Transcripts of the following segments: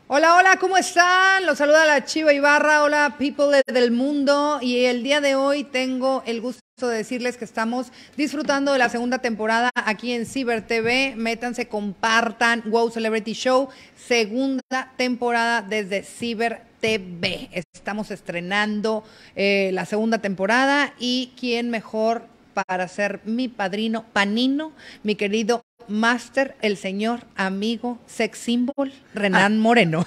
Hola, hola, ¿cómo están? Los saluda la Chiva Ibarra. Hola, people del mundo. Y el día de hoy tengo el gusto de decirles que estamos disfrutando de la segunda temporada aquí en Ciber TV. Métanse, compartan Wow Celebrity Show, segunda temporada desde Ciber TV. Estamos estrenando la segunda temporada y quién mejor para ser mi padrino panino, mi querido Master, el señor amigo sex symbol, Renan Moreno.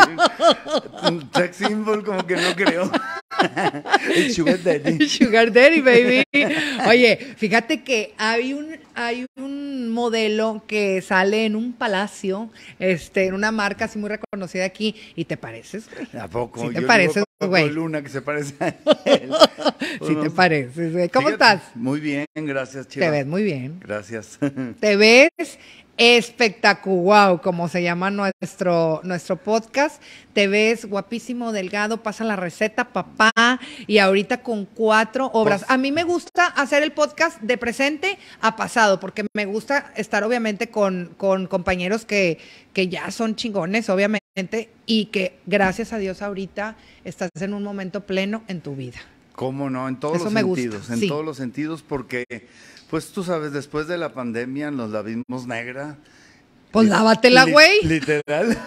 Sex symbol como que no creo. El Sugar Daddy. Sugar Daddy, baby. Oye, fíjate que hay un modelo que sale en un palacio, en una marca así muy reconocida aquí, y te pareces, güey. ¿A poco? Sí te Yo pareces, güey. Luna que se parece a él. Sí te pareces, güey. ¿Cómo estás? Muy bien, gracias, Chiva. Te ves muy bien. Gracias. Te ves espectacular, como se llama nuestro podcast. Te ves guapísimo, delgado, pasa la receta, papá, y ahorita con 4 obras. A mí me gusta hacer el podcast de presente a pasado, porque me gusta estar obviamente con compañeros que ya son chingones, obviamente, y que gracias a Dios ahorita estás en un momento pleno en tu vida. ¿Cómo no? En todos Eso los me sentidos, gusta, en sí. todos los sentidos, porque, pues tú sabes, después de la pandemia nos la vimos negra. Pues lávatela, güey. Literal.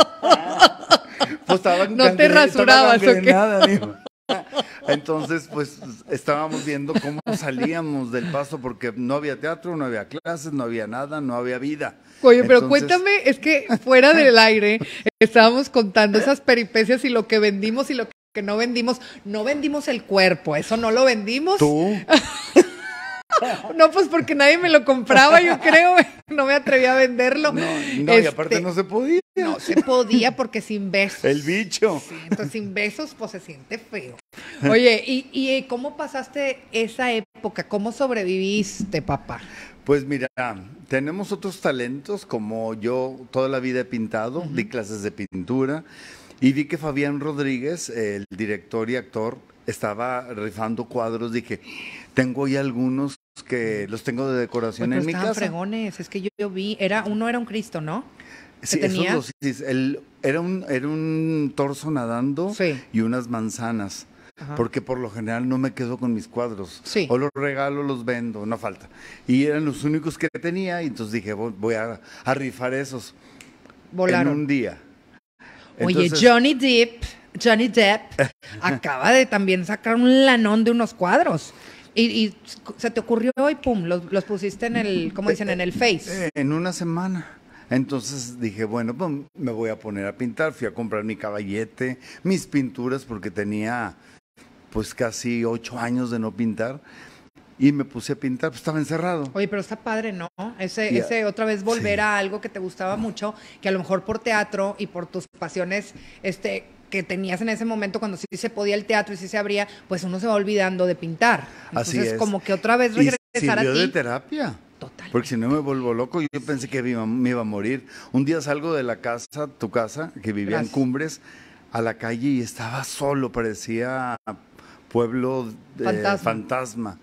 Pues no te rasurabas, ¿o qué? Entonces, pues estábamos viendo cómo salíamos del paso, porque no había teatro, no había clases, no había nada, no había vida. Oye, pero cuéntame, es que fuera del aire estábamos contando esas peripecias y lo que vendimos y lo que no vendimos. No vendimos el cuerpo, eso no lo vendimos. ¿Tú? No, pues porque nadie me lo compraba, yo creo, no me atreví a venderlo. No, y aparte no se podía. No se podía porque sin besos. El bicho. Sí, entonces sin besos, pues se siente feo. Oye, ¿y cómo pasaste esa época? ¿Cómo sobreviviste, papá? Pues mira, tenemos otros talentos, como yo toda la vida he pintado, di clases de pintura, y vi que Fabián Rodríguez, el director y actor, estaba rifando cuadros. Dije, tengo ya algunos que los tengo de decoración en mi casa. Fregones, es que yo vi, uno era un Cristo, ¿no? Sí, esos dos, era un torso nadando, sí, y unas manzanas. Ajá. Porque por lo general no me quedo con mis cuadros. Sí. O los regalo, los vendo, no falta. Y eran los únicos que tenía, y entonces dije, voy a rifar esos. Volaron. En un día. Oye, entonces, Johnny Depp acaba de también sacar un lanón de unos cuadros. Y se te ocurrió y pum, los pusiste en el, ¿cómo dicen? En el Face. En una semana. Entonces dije, bueno, pues me voy a poner a pintar. Fui a comprar mi caballete, mis pinturas, porque tenía pues casi 8 años de no pintar. Y me puse a pintar, pues estaba encerrado. Oye, pero está padre, ¿no? Ese otra vez volver a algo que te gustaba mucho, que a lo mejor por teatro y por tus pasiones, que tenías en ese momento cuando sí se podía el teatro y sí se abría, pues uno se va olvidando de pintar. Entonces, así es. Como que otra vez regresar a ti. De terapia. Total. Porque si no me vuelvo loco, yo pensé que me iba a morir. Un día salgo de la casa, tu casa, que vivía en Cumbres, a la calle y estaba solo, parecía pueblo fantasma.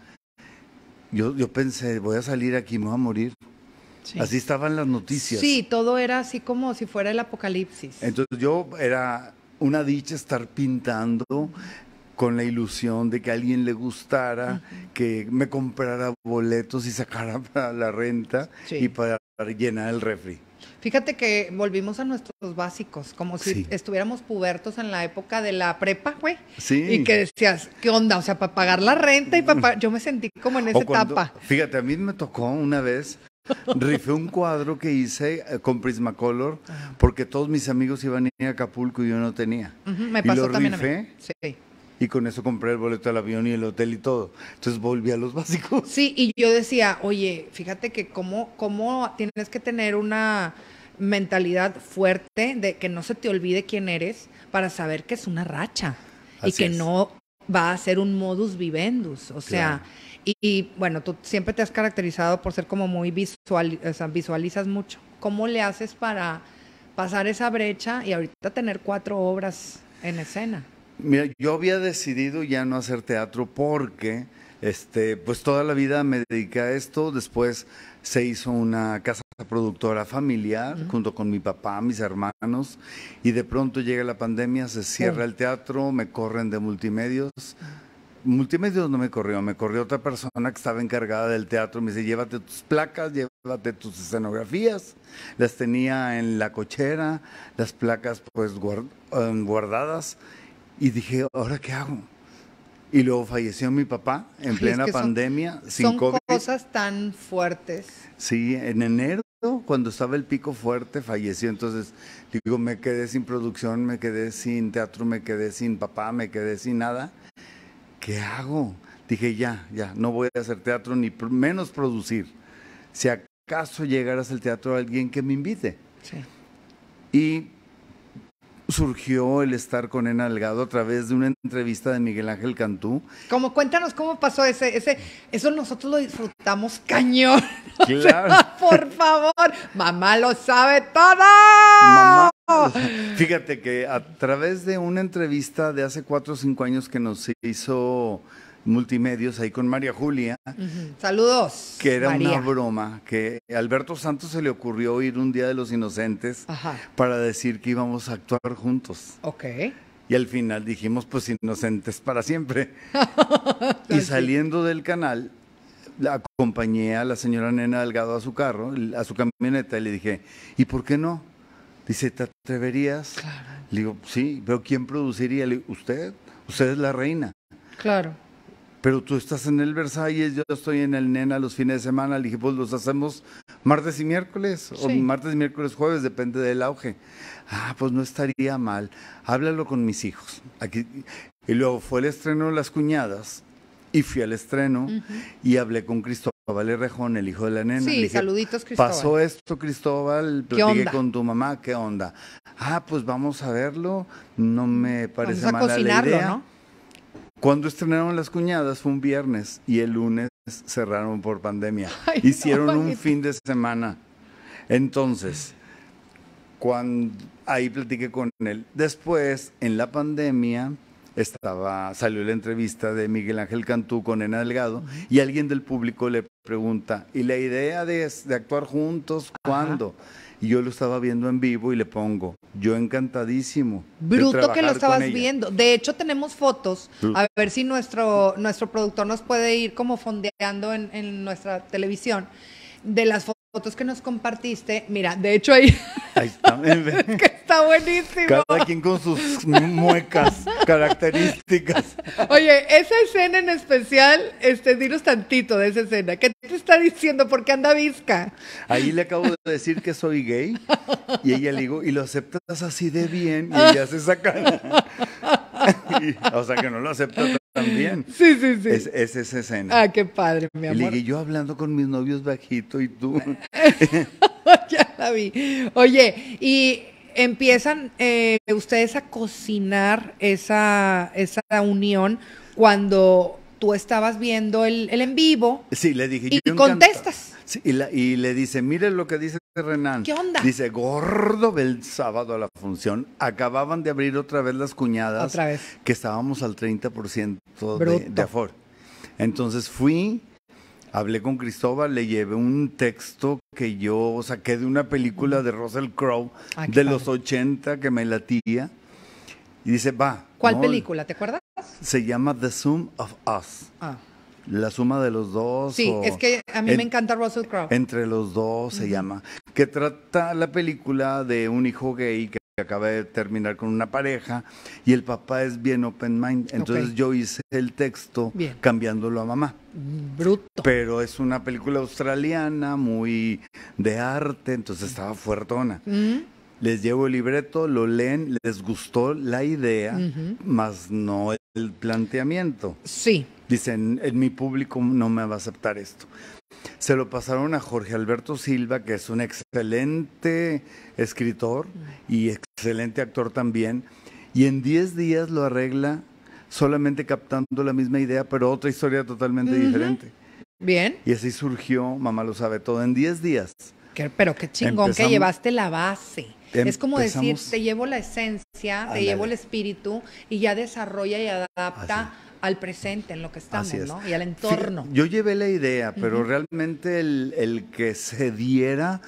Yo pensé, voy a salir aquí, me voy a morir. Sí. Así estaban las noticias. Sí, todo era así como si fuera el apocalipsis. Entonces era una dicha estar pintando con la ilusión de que a alguien le gustara, que me comprara boletos y sacara para la renta, sí, y para llenar el refri. Fíjate que volvimos a nuestros básicos, como si estuviéramos pubertos en la época de la prepa, güey. Sí. Y que decías, ¿qué onda? O sea, para pagar la renta y yo me sentí como en esa etapa. Fíjate, a mí me tocó una vez, rifé un cuadro que hice con Prismacolor, porque todos mis amigos iban a ir a Acapulco y yo no tenía. Me pasó y lo también rifé, a mí. Sí. Y con eso compré el boleto del avión y el hotel y todo. Entonces volví a los básicos. Sí, y yo decía, oye, fíjate que cómo tienes que tener una mentalidad fuerte de que no se te olvide quién eres para saber que es una racha. Así y que no va a ser un modus vivendus. O sea, y bueno, tú siempre te has caracterizado por ser como muy visual, o sea, visualizas mucho. ¿Cómo le haces para pasar esa brecha y ahorita tener 4 obras en escena? Mira, yo había decidido ya no hacer teatro porque pues toda la vida me dediqué a esto. Después se hizo una casa productora familiar, junto con mi papá, mis hermanos, y de pronto llega la pandemia, se cierra el teatro, me corren de Multimedios. Multimedios no me corrió otra persona que estaba encargada del teatro, me dice, llévate tus placas, llévate tus escenografías, las tenía en la cochera, las placas pues guardadas, y dije, ¿ahora qué hago? Y luego falleció mi papá en plena pandemia, sin COVID. Son cosas tan fuertes. Sí, en enero, cuando estaba el pico fuerte, falleció. Entonces, digo, me quedé sin producción, me quedé sin teatro, me quedé sin papá, me quedé sin nada. ¿Qué hago? Dije, ya, no voy a hacer teatro, ni menos producir. Si acaso llegaras al teatro alguien que me invite. Sí. Y surgió el estar con Nena Delgado a través de una entrevista de Miguel Ángel Cantú. Cuéntanos cómo pasó eso nosotros lo disfrutamos cañón. Claro. Por favor, mamá lo sabe todo. Mamá, fíjate que a través de una entrevista de hace 4 o 5 años que nos hizo Multimedios ahí con María Julia. Saludos. Que era María. Una broma, que a Alberto Santos se le ocurrió ir un Día de los Inocentes para decir que íbamos a actuar juntos. Ok. Y al final dijimos, pues inocentes para siempre. Y saliendo del canal, acompañé a la señora Nena Delgado a su carro, a su camioneta, y le dije, ¿y por qué no? Dice, ¿te atreverías? Claro. Le digo, sí, pero ¿quién produciría? Le digo, usted es la reina. Claro. Pero tú estás en el Versalles, yo estoy en el Nena los fines de semana. Le dije, pues los hacemos martes y miércoles, o martes y miércoles, jueves, depende del auge. Pues no estaría mal, háblalo con mis hijos. Aquí. Y luego fue el estreno de Las Cuñadas, y fui al estreno, y hablé con Cristóbal Errejón, el hijo de la nena. Sí, le dije, saluditos, Cristóbal. Pasó esto, Cristóbal, platiqué con tu mamá, ¿qué onda? Pues vamos a verlo, no me parece mala la idea. ¿No? Cuando estrenaron Las Cuñadas fue un viernes y el lunes cerraron por pandemia. Hicieron un fin de semana. Entonces, ahí platiqué con él. Después, en la pandemia, salió la entrevista de Miguel Ángel Cantú con Nena Delgado y alguien del público le pregunta, ¿y la idea de actuar juntos cuándo? Y yo lo estaba viendo en vivo y le pongo, yo encantadísimo. Bruto que lo estabas viendo. De hecho, tenemos fotos. A ver si nuestro productor nos puede ir como fondeando en nuestra televisión de las fotos que nos compartiste. Mira, de hecho ahí está. Es que está buenísimo. Cada quien con sus muecas características. Oye, esa escena en especial, dinos tantito de esa escena. ¿Qué te está diciendo? ¿Por qué anda visca? Ahí le acabo de decir que soy gay y ella le digo, ¿y lo aceptas así de bien? Y ella se saca. O sea que no lo acepta también. Sí. Es esa escena. Qué padre, mi amor. Y le dije, yo hablando con mis novios bajito y tú. Ya la vi. Oye, y empiezan ustedes a cocinar esa unión cuando tú estabas viendo el en vivo. Sí, le dije. Y contestas. Sí, y le dice, mire lo que dice Renan. ¿Qué onda? Dice, gordo, ve el sábado a la función. Acababan de abrir otra vez Las Cuñadas. Otra vez. Que estábamos al 30% de aforo. Entonces fui, hablé con Cristóbal, le llevé un texto que yo saqué de una película de Russell Crowe de los 80 que me latía. Y dice, va. ¿Cuál película? ¿Te acuerdas? Se llama The Sum of Us. La suma de los dos. Sí, es que a mí me encanta Russell Crowe. Entre los dos se llama. Que trata la película de un hijo gay que acaba de terminar con una pareja y el papá es bien open mind. Entonces yo hice el texto cambiándolo a mamá. Bruto. Pero es una película australiana muy de arte, entonces estaba fuertona. Les llevo el libreto, lo leen, les gustó la idea, más no el planteamiento. Sí. Dicen, en mi público no me va a aceptar esto. Se lo pasaron a Jorge Alberto Silva, que es un excelente escritor y excelente actor también, y en 10 días lo arregla solamente captando la misma idea, pero otra historia totalmente diferente. Bien. Y así surgió Mamá lo sabe todo en 10 días. Pero qué chingón que llevaste la base. Es como decir, te llevo la esencia, te llevo el espíritu y ya desarrolla y adapta al presente en lo que estamos, ¿no? Y al entorno. Yo llevé la idea, pero realmente el que se diera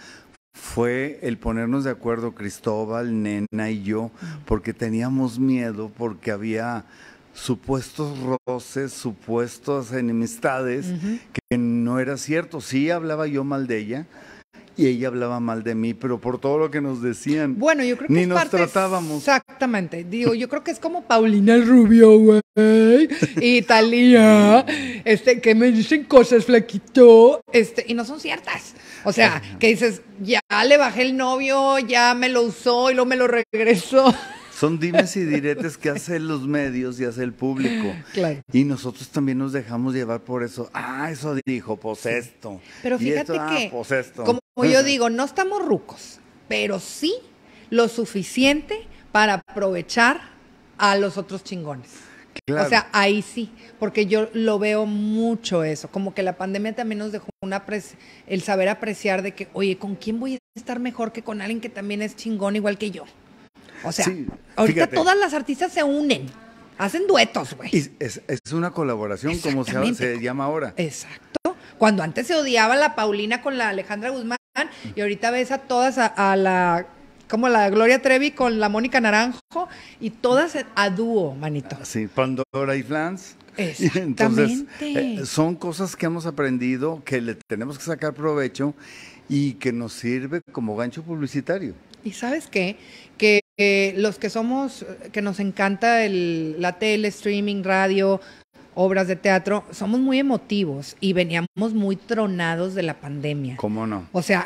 fue el ponernos de acuerdo Cristóbal, Nena y yo, porque teníamos miedo, porque había supuestos roces, supuestas enemistades, que no era cierto. Sí hablaba yo mal de ella y ella hablaba mal de mí, pero por todo lo que nos decían, bueno, yo creo que ni es nos parte, tratábamos. Exactamente. Digo, yo creo que es como Paulina el Rubio, güey, y Talía, que me dicen cosas, flaquito, y no son ciertas. O sea, que dices, ya le bajé el novio, ya me lo usó y luego me lo regresó. Son dimes y diretes que hacen los medios y hace el público. Claro. Y nosotros también nos dejamos llevar por eso. Ah, eso dijo, pues esto. Pero fíjate esto, que, pues esto. como yo digo, no estamos rucos, pero sí lo suficiente para aprovechar a los otros chingones. Claro. O sea, ahí sí, porque yo lo veo mucho eso, como que la pandemia también nos dejó el saber apreciar de que, oye, ¿con quién voy a estar mejor que con alguien que también es chingón igual que yo? O sea, sí, ahorita fíjate, todas las artistas se unen, hacen duetos, güey. Es una colaboración, como se llama ahora. Exacto. Cuando antes se odiaba la Paulina con la Alejandra Guzmán, y ahorita ves a todas a la, como la Gloria Trevi con la Mónica Naranjo, y todas a dúo, manito. Sí, Pandora y Flans. Exactamente. Entonces, son cosas que hemos aprendido, que le tenemos que sacar provecho y que nos sirve como gancho publicitario. ¿Y sabes qué? Que los que somos, que nos encanta la tele, streaming, radio, obras de teatro, somos muy emotivos y veníamos muy tronados de la pandemia. ¿Cómo no? O sea,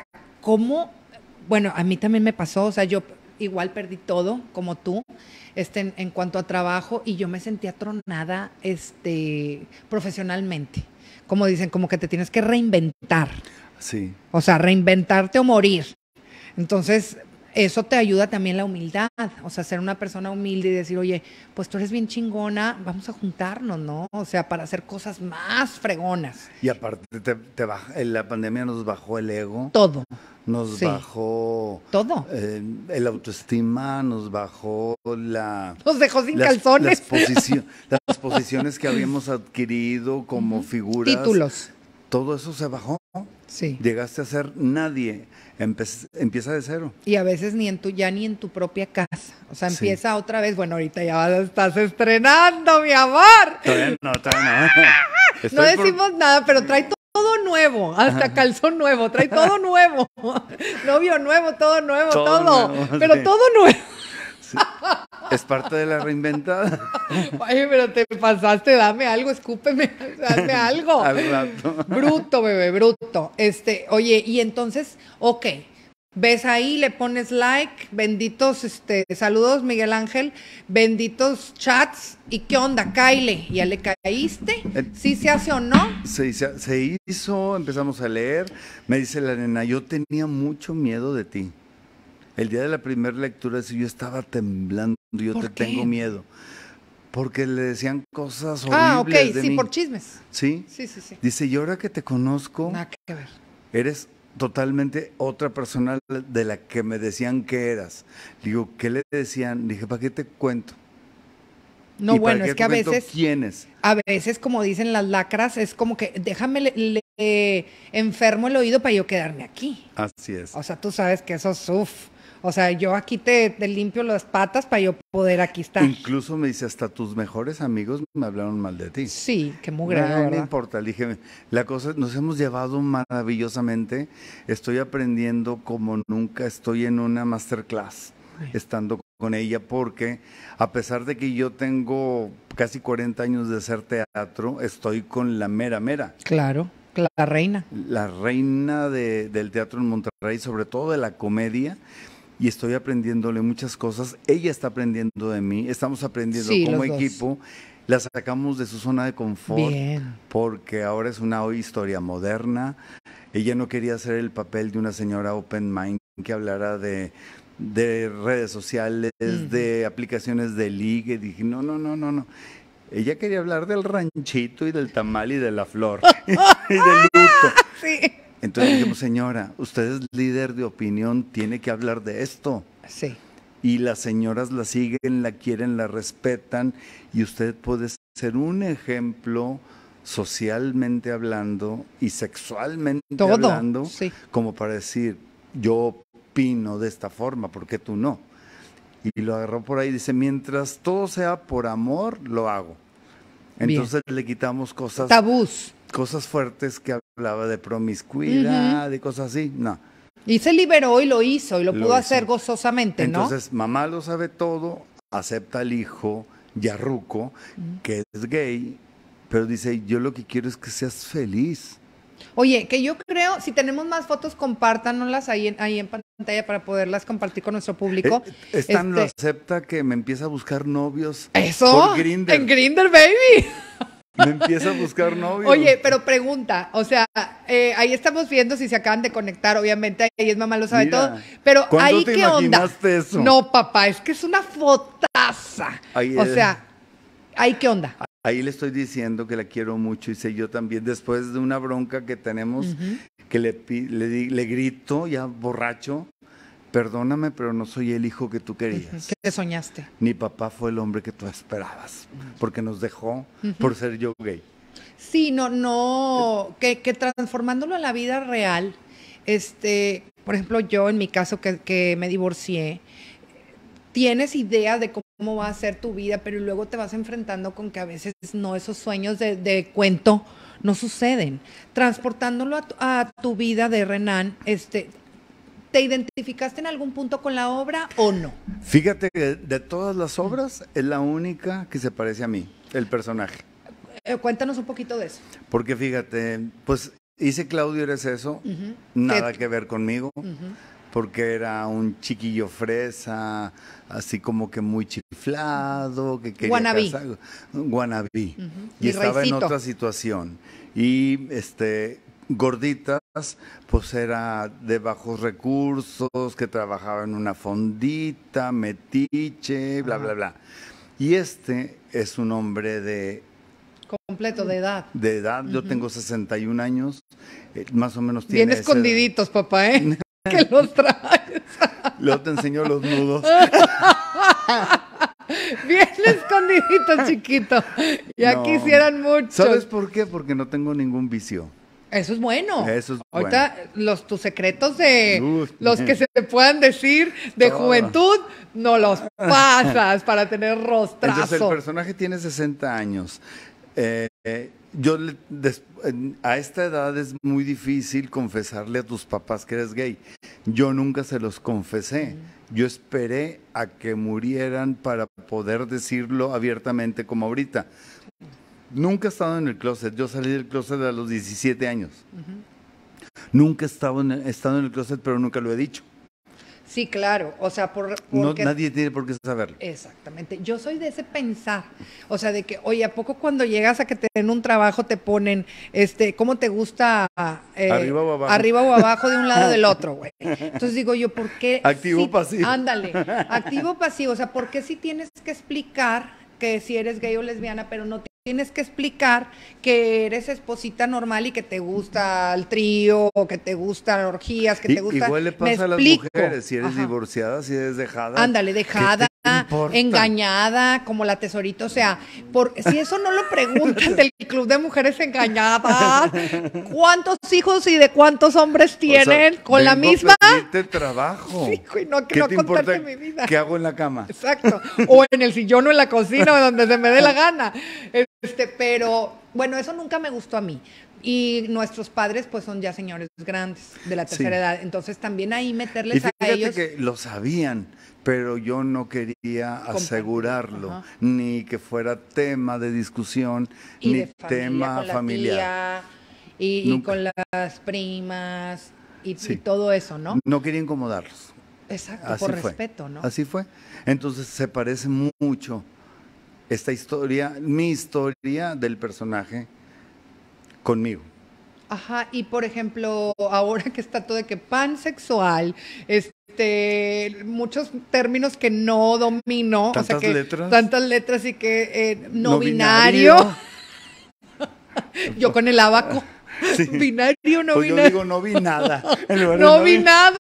bueno, a mí también me pasó, o sea, yo igual perdí todo, como tú, en cuanto a trabajo, y yo me sentía tronada, profesionalmente. Como dicen, como que te tienes que reinventar. Sí. O sea, reinventarte o morir. Entonces, eso te ayuda también la humildad, o sea, ser una persona humilde y decir, oye, pues tú eres bien chingona, vamos a juntarnos, ¿no? O sea, para hacer cosas más fregonas. Y aparte, la pandemia nos bajó el ego. Todo. Nos bajó... Todo. El autoestima, nos bajó Nos dejó sin calzones. Las posiciones que habíamos adquirido como figuras. Títulos. Todo eso se bajó. Sí. Llegaste a ser nadie. Empieza de cero. Y a veces ni en tu propia casa. O sea, empieza otra vez. Bueno, ahorita ya estás estrenando, mi amor. Todavía no. No decimos nada, pero trae todo nuevo. Hasta calzón nuevo. Trae todo nuevo. Novio nuevo, todo nuevo, todo. Nuevo, pero todo nuevo. Sí. Es parte de la reinventada. Oye, pero te pasaste, dame algo, escúpeme, dame algo. Al rato. Bruto, bebé, bruto. Oye, y entonces, ok, ves ahí, le pones like, benditos, saludos, Miguel Ángel, benditos chats, ¿y qué onda, Kyle? ¿Ya le caíste? ¿Sí se hace o no? Se hizo, empezamos a leer, me dice la nena, yo tenía mucho miedo de ti. El día de la primera lectura, yo estaba temblando, yo te tengo miedo. Porque le decían cosas horribles de mí. por chismes. ¿Sí? Sí. Dice, y ahora que te conozco, nada que ver. Eres totalmente otra persona de la que me decían que eras. Digo, ¿qué le decían? Dije, ¿para qué te cuento? No, bueno, es que a veces... ¿Quién es? A veces, como dicen las lacras, es como que déjame enfermo el oído para yo quedarme aquí. Así es. O sea, tú sabes que eso es O sea, yo aquí te limpio las patas para yo poder aquí estar. Incluso me dice, hasta tus mejores amigos me hablaron mal de ti. Sí, qué mugre, ¿verdad? No importa, le dije, la cosa, nos hemos llevado maravillosamente. Estoy aprendiendo como nunca, estoy en una masterclass, estando con ella, porque a pesar de que yo tengo casi 40 años de hacer teatro, estoy con la mera. Claro, la reina. La reina del teatro en Monterrey, sobre todo de la comedia. Y estoy aprendiéndole muchas cosas. Ella está aprendiendo de mí. Estamos aprendiendo como equipo. La sacamos de su zona de confort. Bien. Porque ahora es una historia moderna. Ella no quería hacer el papel de una señora open mind que hablara de redes sociales, de aplicaciones de ligue. Dije, no. Ella quería hablar del ranchito y del tamal y de la flor y del luto. Sí. Entonces dijimos, señora, usted es líder de opinión, tiene que hablar de esto. Sí. Y las señoras la siguen, la quieren, la respetan, y usted puede ser un ejemplo socialmente hablando y sexualmente hablando, como para decir, yo opino de esta forma, ¿por qué tú no? Y lo agarró por ahí, dice, mientras todo sea por amor, lo hago. Entonces le quitamos tabús. Cosas fuertes que hablaba de promiscuidad, de cosas así, no. Y se liberó y lo hizo, y lo pudo hacer gozosamente, ¿no? Entonces, mamá lo sabe todo, acepta al hijo, ya ruco, que es gay, pero dice, yo lo que quiero es que seas feliz. Oye, que yo creo, si tenemos más fotos, compártanoslas ahí en pantalla para poderlas compartir con nuestro público. Stan lo acepta, que me empieza a buscar novios. ¿Eso? Por Grindr. En Grindr, baby. Me empieza a buscar novios. Oye, pero pregunta, o sea, ahí estamos viendo si se acaban de conectar, obviamente, ahí es Mamá lo sabe todo, pero ahí qué onda. Eso? No, papá, es que es una fotaza. O sea, ahí qué onda. Ahí le estoy diciendo que la quiero mucho, y sé yo también, después de una bronca que tenemos, que le grito ya borracho, perdóname, pero no soy el hijo que tú querías. ¿Qué soñaste? Mi papá fue el hombre que tú esperabas, porque nos dejó por ser yo gay. Sí, que transformándolo a la vida real, por ejemplo, yo en mi caso que me divorcié, tienes idea de cómo va a ser tu vida, pero luego te vas enfrentando con que a veces no, esos sueños de cuento no suceden. Transportándolo a tu vida de Renan, ¿te identificaste en algún punto con la obra o no? Fíjate que de todas las obras es la única que se parece a mí, el personaje. Cuéntanos un poquito de eso. Porque fíjate, pues hice Claudio Eres Eso, nada que ver conmigo, porque era un chiquillo fresa, así como que muy chiflado, que quería wannabe. Y estaba en otra situación. Y gorditas, pues era de bajos recursos, que trabajaba en una fondita, metiche, bla, bla, bla. Y es un hombre completo de edad. De edad, yo tengo 61 años, más o menos tiene. Bien escondiditos, papá, ¿eh? Que los traes. Luego te enseño los nudos. Bien escondiditos, chiquito. Ya quisieran mucho. ¿Sabes por qué? Porque no tengo ningún vicio. Eso es bueno. Eso es Ahorita tus secretos los que se te puedan decir de juventud, no los pasas para tener rostrazo. Entonces el personaje tiene 60 años. A esta edad es muy difícil confesarle a tus papás que eres gay. Yo nunca se los confesé. Yo esperé a que murieran para poder decirlo abiertamente como ahorita. Nunca he estado en el closet. Yo salí del closet a los 17 años. Nunca he estado en el closet, pero nunca lo he dicho. Sí, claro, o sea, porque nadie tiene por qué saberlo. Exactamente, yo soy de ese pensar, o sea, de que, oye, ¿a poco cuando llegas a que te den un trabajo te ponen, cómo te gusta arriba o abajo de un lado o del otro, güey? Entonces digo yo, ¿por qué? Activo, pasivo. Ándale, activo, pasivo, o sea, ¿por qué si tienes que explicar que si eres gay o lesbiana, pero no tienes que explicar que eres esposita normal y que te gusta el trío, o que te gustan orgías, que te gusta... Igual le pasa a las mujeres, si eres divorciada, si eres dejada. Ándale, dejada, engañada, como la Tesorito, o sea, si eso no lo preguntan del Club de Mujeres Engañadas, ¿cuántos hijos y de cuántos hombres tienen con la misma? Trabajo. Sí, no, que no contarte mi vida. ¿Qué hago en la cama? Exacto, o en el sillón o en la cocina, o donde se me dé la gana. Pero bueno, eso nunca me gustó a mí. Y nuestros padres pues son ya señores grandes de la tercera edad, entonces también ahí meterles a ellos. Que lo sabían, pero yo no quería asegurarlo, ni que fuera tema de discusión, ni tema familiar. Y con las primas y todo eso, ¿no? No quería incomodarlos. Exacto, así por respeto, ¿no? Así fue. Entonces se parece mucho esta historia, mi historia del personaje conmigo. Ajá, y por ejemplo, ahora que está todo de que pansexual, muchos términos que no domino, tantas o sea que letras. Tantas letras y que no binario. Yo con el abaco. Sí. Binario, no pues binario. Yo digo no vi nada. No vi nada.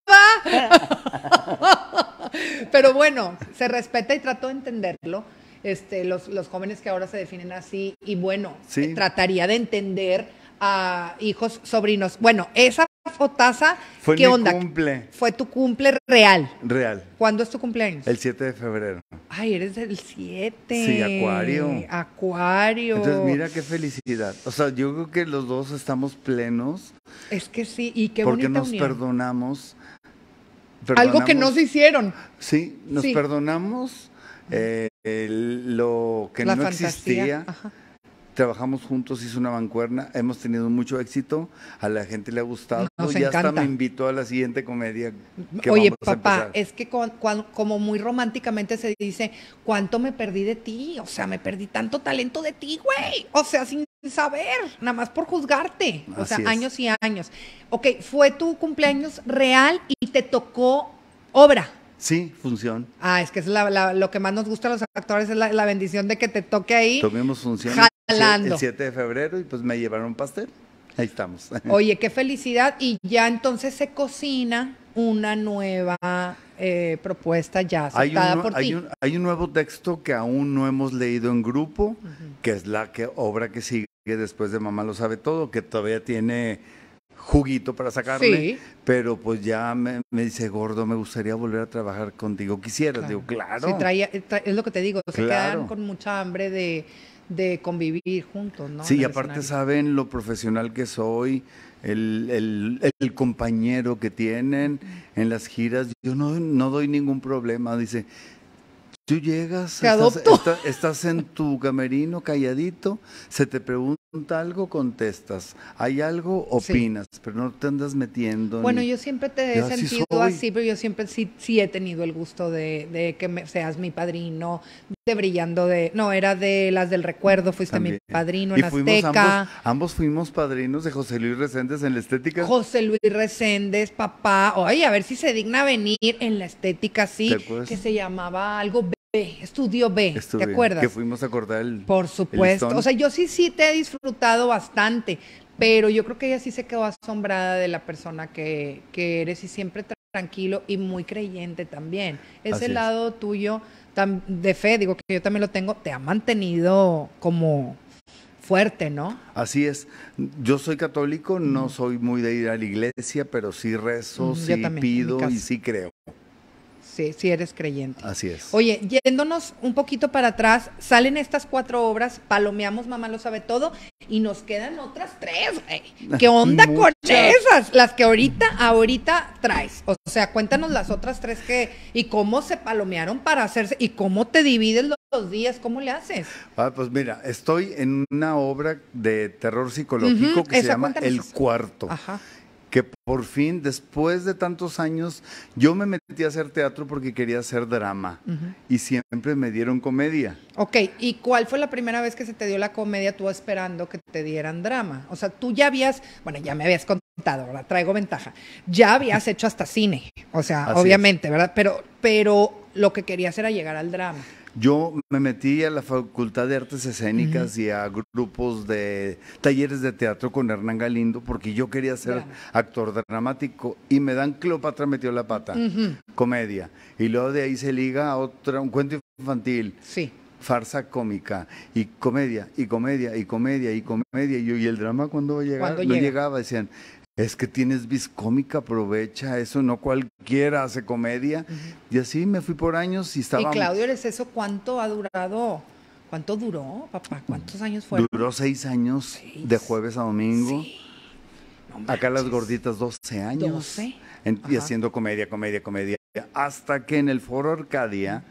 Pero bueno, se respeta y trato de entenderlo. Los jóvenes que ahora se definen así, y bueno, trataría de entender a hijos, sobrinos. Bueno, esa o taza. Fue ¿Qué mi onda? cumple. Fue tu cumple real. Real. ¿Cuándo es tu cumpleaños? El 7 de febrero. Ay, eres del 7. Sí, Acuario. Acuario. Entonces, mira qué felicidad. O sea, yo creo que los dos estamos plenos. Es que sí, y qué porque bonita nos unión. perdonamos. Algo que no se hicieron. Sí, nos perdonamos lo que La no fantasía. existía. Ajá. Trabajamos juntos, hizo una mancuerna, hemos tenido mucho éxito, a la gente le ha gustado, Nos ya encanta. hasta me invitó a la siguiente comedia que Oye, vamos a papá, empezar. es que como muy románticamente se dice, ¿cuánto me perdí de ti? O sea, me perdí tanto talento de ti, güey. O sea, sin saber, nada más por juzgarte. O sea, Así es. años y años. Ok, fue tu cumpleaños real y te tocó obra. Sí, función. Ah, es que es lo que más nos gusta a los actores, es la bendición de que te toque ahí. Tomemos función Jalando. el 7 de febrero y pues me llevaron pastel. Ahí estamos. Oye, qué felicidad. Y ya entonces se cocina una nueva propuesta ya aceptada por ti. Hay un nuevo texto que aún no hemos leído en grupo, que es la obra que sigue después de Mamá lo sabe todo, que todavía tiene juguito para sacarle, Sí. pero pues ya me dice, gordo, me gustaría volver a trabajar contigo. ¿Quisieras? Digo, claro. Sí, es lo que te digo, se Claro. quedan con mucha hambre de convivir juntos, ¿no? Sí, En y el aparte escenario. saben lo profesional que soy, el compañero que tienen en las giras. Yo no doy ningún problema. Dice, tú llegas, Te adopto. estás en tu camerino calladito, se te pregunta algo, contestas. Hay algo, opinas, pero no te andas metiendo. Bueno, yo siempre te he Yo así sentido soy. así, pero yo siempre sí he tenido el gusto de que seas mi padrino, de Brillando no, era de las del recuerdo, fuiste También. mi padrino Y en fuimos Azteca. ambos fuimos padrinos de José Luis Reséndez en la estética. José Luis Reséndez, papá, oye, a ver si se digna venir en la estética, sí, ¿Te acuerdas? que se llamaba algo B, Estudio B, Estuve, ¿te acuerdas? Que fuimos a cortar el Por supuesto, listón. o sea, yo sí te he disfrutado bastante, pero yo creo que ella sí se quedó asombrada de la persona que eres y siempre tranquilo y muy creyente también. Así Ese es. lado tuyo de fe, digo que yo también lo tengo, te ha mantenido como fuerte, ¿no? Así es. Yo soy católico, no soy muy de ir a la iglesia, pero sí rezo, Yo sí también, en mi pido caso. y sí creo. Sí eres creyente. Así es. Oye, yéndonos un poquito para atrás, salen estas 4 obras, palomeamos Mamá lo sabe todo, y nos quedan otras 3, güey. ¿Qué onda con Muchas. esas? Las que ahorita traes. O sea, cuéntanos las otras 3 y cómo se palomearon para hacerse, y cómo te divides los días, ¿cómo le haces? Pues mira, estoy en una obra de terror psicológico Ujú, que se esa, llama cuéntanos El esa. Cuarto. Ajá. Que por fin, después de tantos años, yo me metí a hacer teatro porque quería hacer drama. Y siempre me dieron comedia. Ok, ¿y cuál fue la primera vez que se te dio la comedia tú esperando que te dieran drama? O sea, tú ya ya me habías contado, ¿verdad? Traigo ventaja. Ya habías hecho hasta cine, o sea, Así obviamente, ¿verdad? Pero lo que querías era llegar al drama. Yo me metí a la Facultad de Artes Escénicas y a grupos de talleres de teatro con Hernán Galindo porque yo quería ser Drama. actor dramático y me dan Cleopatra metió la pata, comedia. Y luego de ahí se liga a un cuento infantil, Sí. farsa cómica y comedia, y comedia, y comedia, y comedia. Y el drama cuando va a llegar, ¿Cuándo no llega? llegaba, decían, es que tienes vis cómica, aprovecha eso, no cualquiera hace comedia. Y así me fui por años y estaba... Y Claudio, ¿eres eso cuánto ha durado? ¿Cuánto duró, papá? ¿Cuántos años fueron? Duró 6 años, de jueves a domingo. Sí. No Acá las manches. gorditas 12 años. 12. Y Ajá. haciendo comedia. Hasta que en el Foro Arcadia,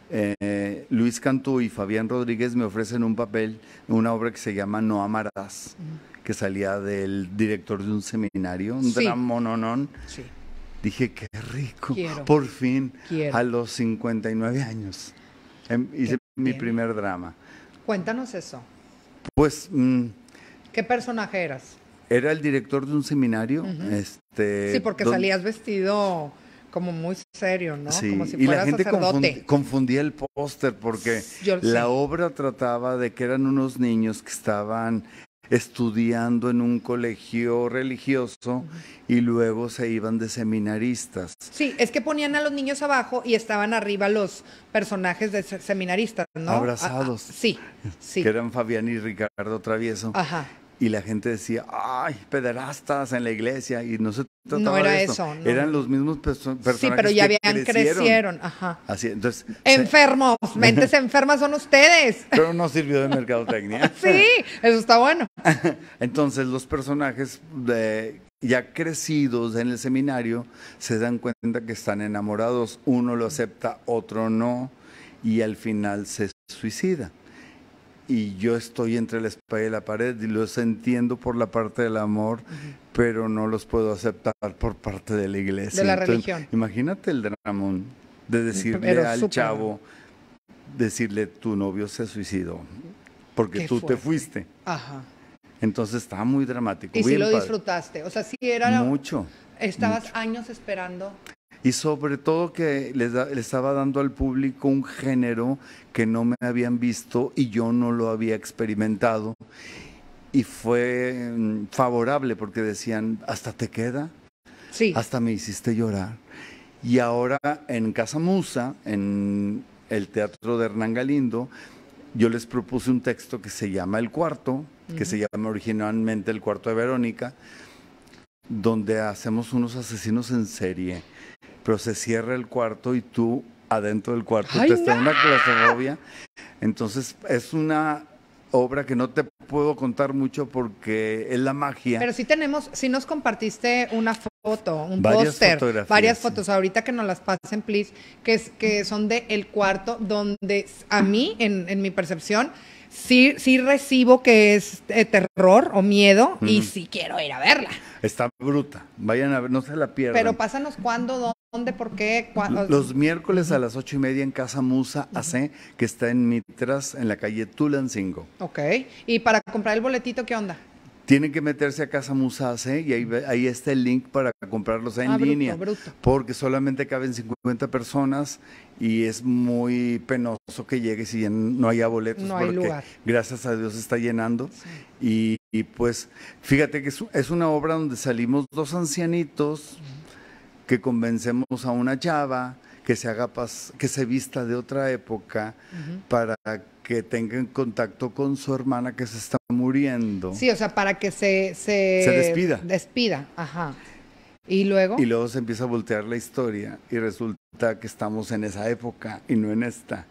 Luis Cantú y Fabián Rodríguez me ofrecen un papel, una obra que se llama No amarás, que salía del director de un seminario, un Sí. dramononón. Sí. Dije, qué rico. Quiero. Por fin, Quiero. a los 59 años, hice mi bien. primer drama. Cuéntanos eso. Pues... ¿Qué personaje eras? era el director de un seminario. Sí, porque salías vestido como muy serio, ¿no? Sí, Como si y la fueras gente sacerdote. confundía el póster porque Yo sé. la obra trataba de que eran unos niños que estaban estudiando en un colegio religioso y luego se iban de seminaristas. Sí, es que ponían a los niños abajo y estaban arriba los personajes de seminaristas, ¿no? Abrazados. Sí, sí. Que eran Fabián y Ricardo Travieso. Ajá. y la gente decía, ay, pederastas en la iglesia, y no se trataba No era de eso. eso, no. Eran los mismos personajes. Sí, pero ya que crecieron. Ajá. Así, entonces, Enfermos, mentes enfermas son ustedes. pero no sirvió de mercadotecnia. Sí, eso está bueno. Entonces los personajes ya crecidos en el seminario se dan cuenta que están enamorados, uno lo acepta, otro no, y al final se suicida. Y yo estoy entre la espada y la pared y los entiendo por la parte del amor, pero no los puedo aceptar por parte de la iglesia. De la Entonces, religión. imagínate el dramón de decirle Pero al súper. chavo, decirle, tu novio se suicidó porque Qué tú te fuerte. fuiste. Aja. Entonces estaba muy dramático. Y sí bien lo padre. disfrutaste. O sea, sí era. Mucho. Estabas mucho. años esperando. Y sobre todo que le estaba dando al público un género que no me habían visto y yo no lo había experimentado. Y fue favorable porque decían, hasta te queda, Sí. hasta me hiciste llorar. Y ahora en Casa Musa, en el teatro de Hernán Galindo, yo les propuse un texto que se llama El Cuarto, que se llama originalmente El Cuarto de Verónica, donde hacemos unos asesinos en serie, pero se cierra el cuarto y tú adentro del cuarto ¡Ay, te está no! una claustrofobia. Entonces es una obra que no te puedo contar mucho porque es la magia. Pero sí nos compartiste una foto, un Varias póster, fotografías, varias sí. fotos. Ahorita que nos las pasen, please, que son de El Cuarto, donde a mí, en mi percepción, sí recibo que es terror o miedo y sí quiero ir a verla. Está bruta, vayan a ver, no se la pierdan. Pero pásanos cuándo, dónde, por qué. Los miércoles a las 8:30 en Casa Musa AC, que está en Mitras, en la calle Tulancingo. Ok. Y para comprar el boletito, ¿qué onda? Tienen que meterse a Casa Musa AC y ahí está el link para comprarlos en línea. Bruto. Porque solamente caben 50 personas y es muy penoso que llegues y ya no haya boletos. No hay porque lugar. gracias a Dios se está llenando. Sí. Y pues fíjate que es una obra donde salimos dos ancianitos que convencemos a una chava que se haga que se vista de otra época para que tenga en contacto con su hermana que se está muriendo. Sí, o sea, para que se despida. Despida, ajá. ¿Y luego? Y luego se empieza a voltear la historia y resulta que estamos en esa época y no en esta.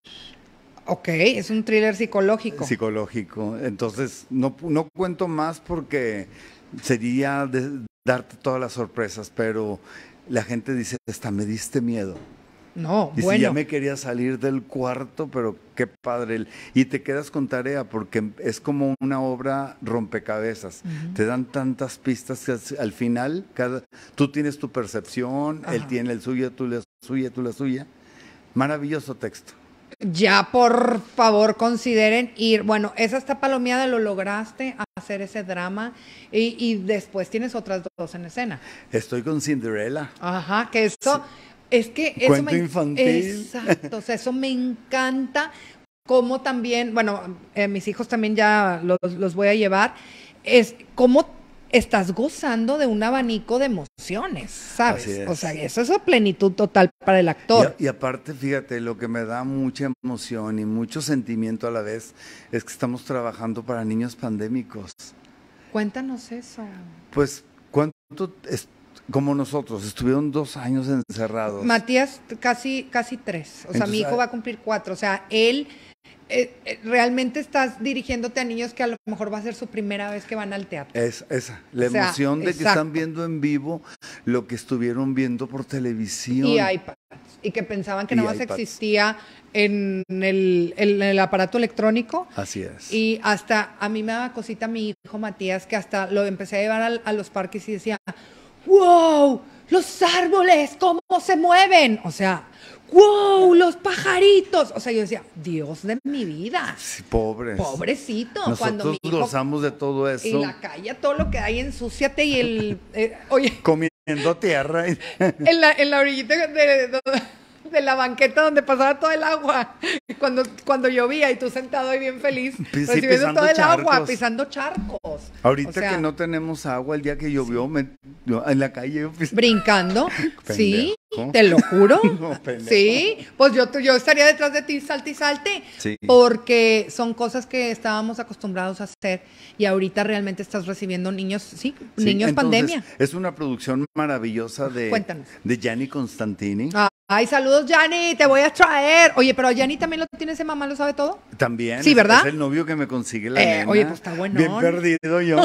Ok, es un thriller psicológico. Psicológico. Entonces, no cuento más porque sería darte todas las sorpresas, pero la gente dice, hasta me diste miedo. No, Dice, bueno. ya me quería salir del cuarto, pero qué padre. Y te quedas con tarea porque es como una obra rompecabezas. Te dan tantas pistas que al final tú tienes tu percepción, él tiene el suyo, tú la suya, tú la suya. Maravilloso texto. Ya, por favor, consideren ir. Bueno, esa está palomeada, lo lograste hacer ese drama y después tienes otras dos en escena. Estoy con Cinderella. Ajá, que eso... Sí. Es que eso Cuento infantil. Exacto, o sea, eso me encanta. Como también, bueno, mis hijos también ya los voy a llevar. Es como estás gozando de un abanico de emociones, ¿sabes? Así es. O sea, eso es plenitud total para el actor. Y aparte, fíjate, lo que me da mucha emoción y mucho sentimiento a la vez es que estamos trabajando para niños pandémicos. Cuéntanos eso. Pues, ¿cuánto como nosotros, estuvieron 2 años encerrados? Matías casi 3, o sea, Entonces, mi hijo va a cumplir 4, o sea, él realmente estás dirigiéndote a niños que a lo mejor va a ser su primera vez que van al teatro. Es esa, la emoción de que están viendo en vivo lo que estuvieron viendo por televisión. Y iPads, y que pensaban que nada más existía en el aparato electrónico. Así es. Y hasta, a mí me daba cosita mi hijo Matías, que hasta lo empecé a llevar a los parques y decía, ¡wow! ¡Los árboles! ¿Cómo se mueven? O sea, ¡wow! ¡Los pajaritos! O sea, yo decía, Dios de mi vida. Sí, pobres. Pobrecito. Nosotros cuando mi hijo, gozamos de todo eso. Y la calle, todo lo que hay, ensúciate y el... oye. Comiendo tierra. En la orillita de la banqueta donde pasaba todo el agua, cuando llovía y tú sentado ahí bien feliz, Sí, recibiendo todo el agua, charcos. pisando charcos. Ahorita O sea, que no tenemos agua, el día que llovió, en la calle yo brincando, sí, Pendejo. te lo juro. No, pendejo. Sí, pues yo estaría detrás de ti, salte y salte, Sí. porque son cosas que estábamos acostumbrados a hacer y ahorita realmente estás recibiendo niños, sí, Sí, niños entonces, pandemia. Es una producción maravillosa Cuéntanos. de Gianni Constantini. Ay, saludos, Yanni, te voy a traer. Oye, pero Yanni también lo tiene ese mamá, ¿lo sabe todo? También. Sí, ¿verdad? Es el novio que me consigue la nena. Oye, pues está buenón. Bien perdido yo.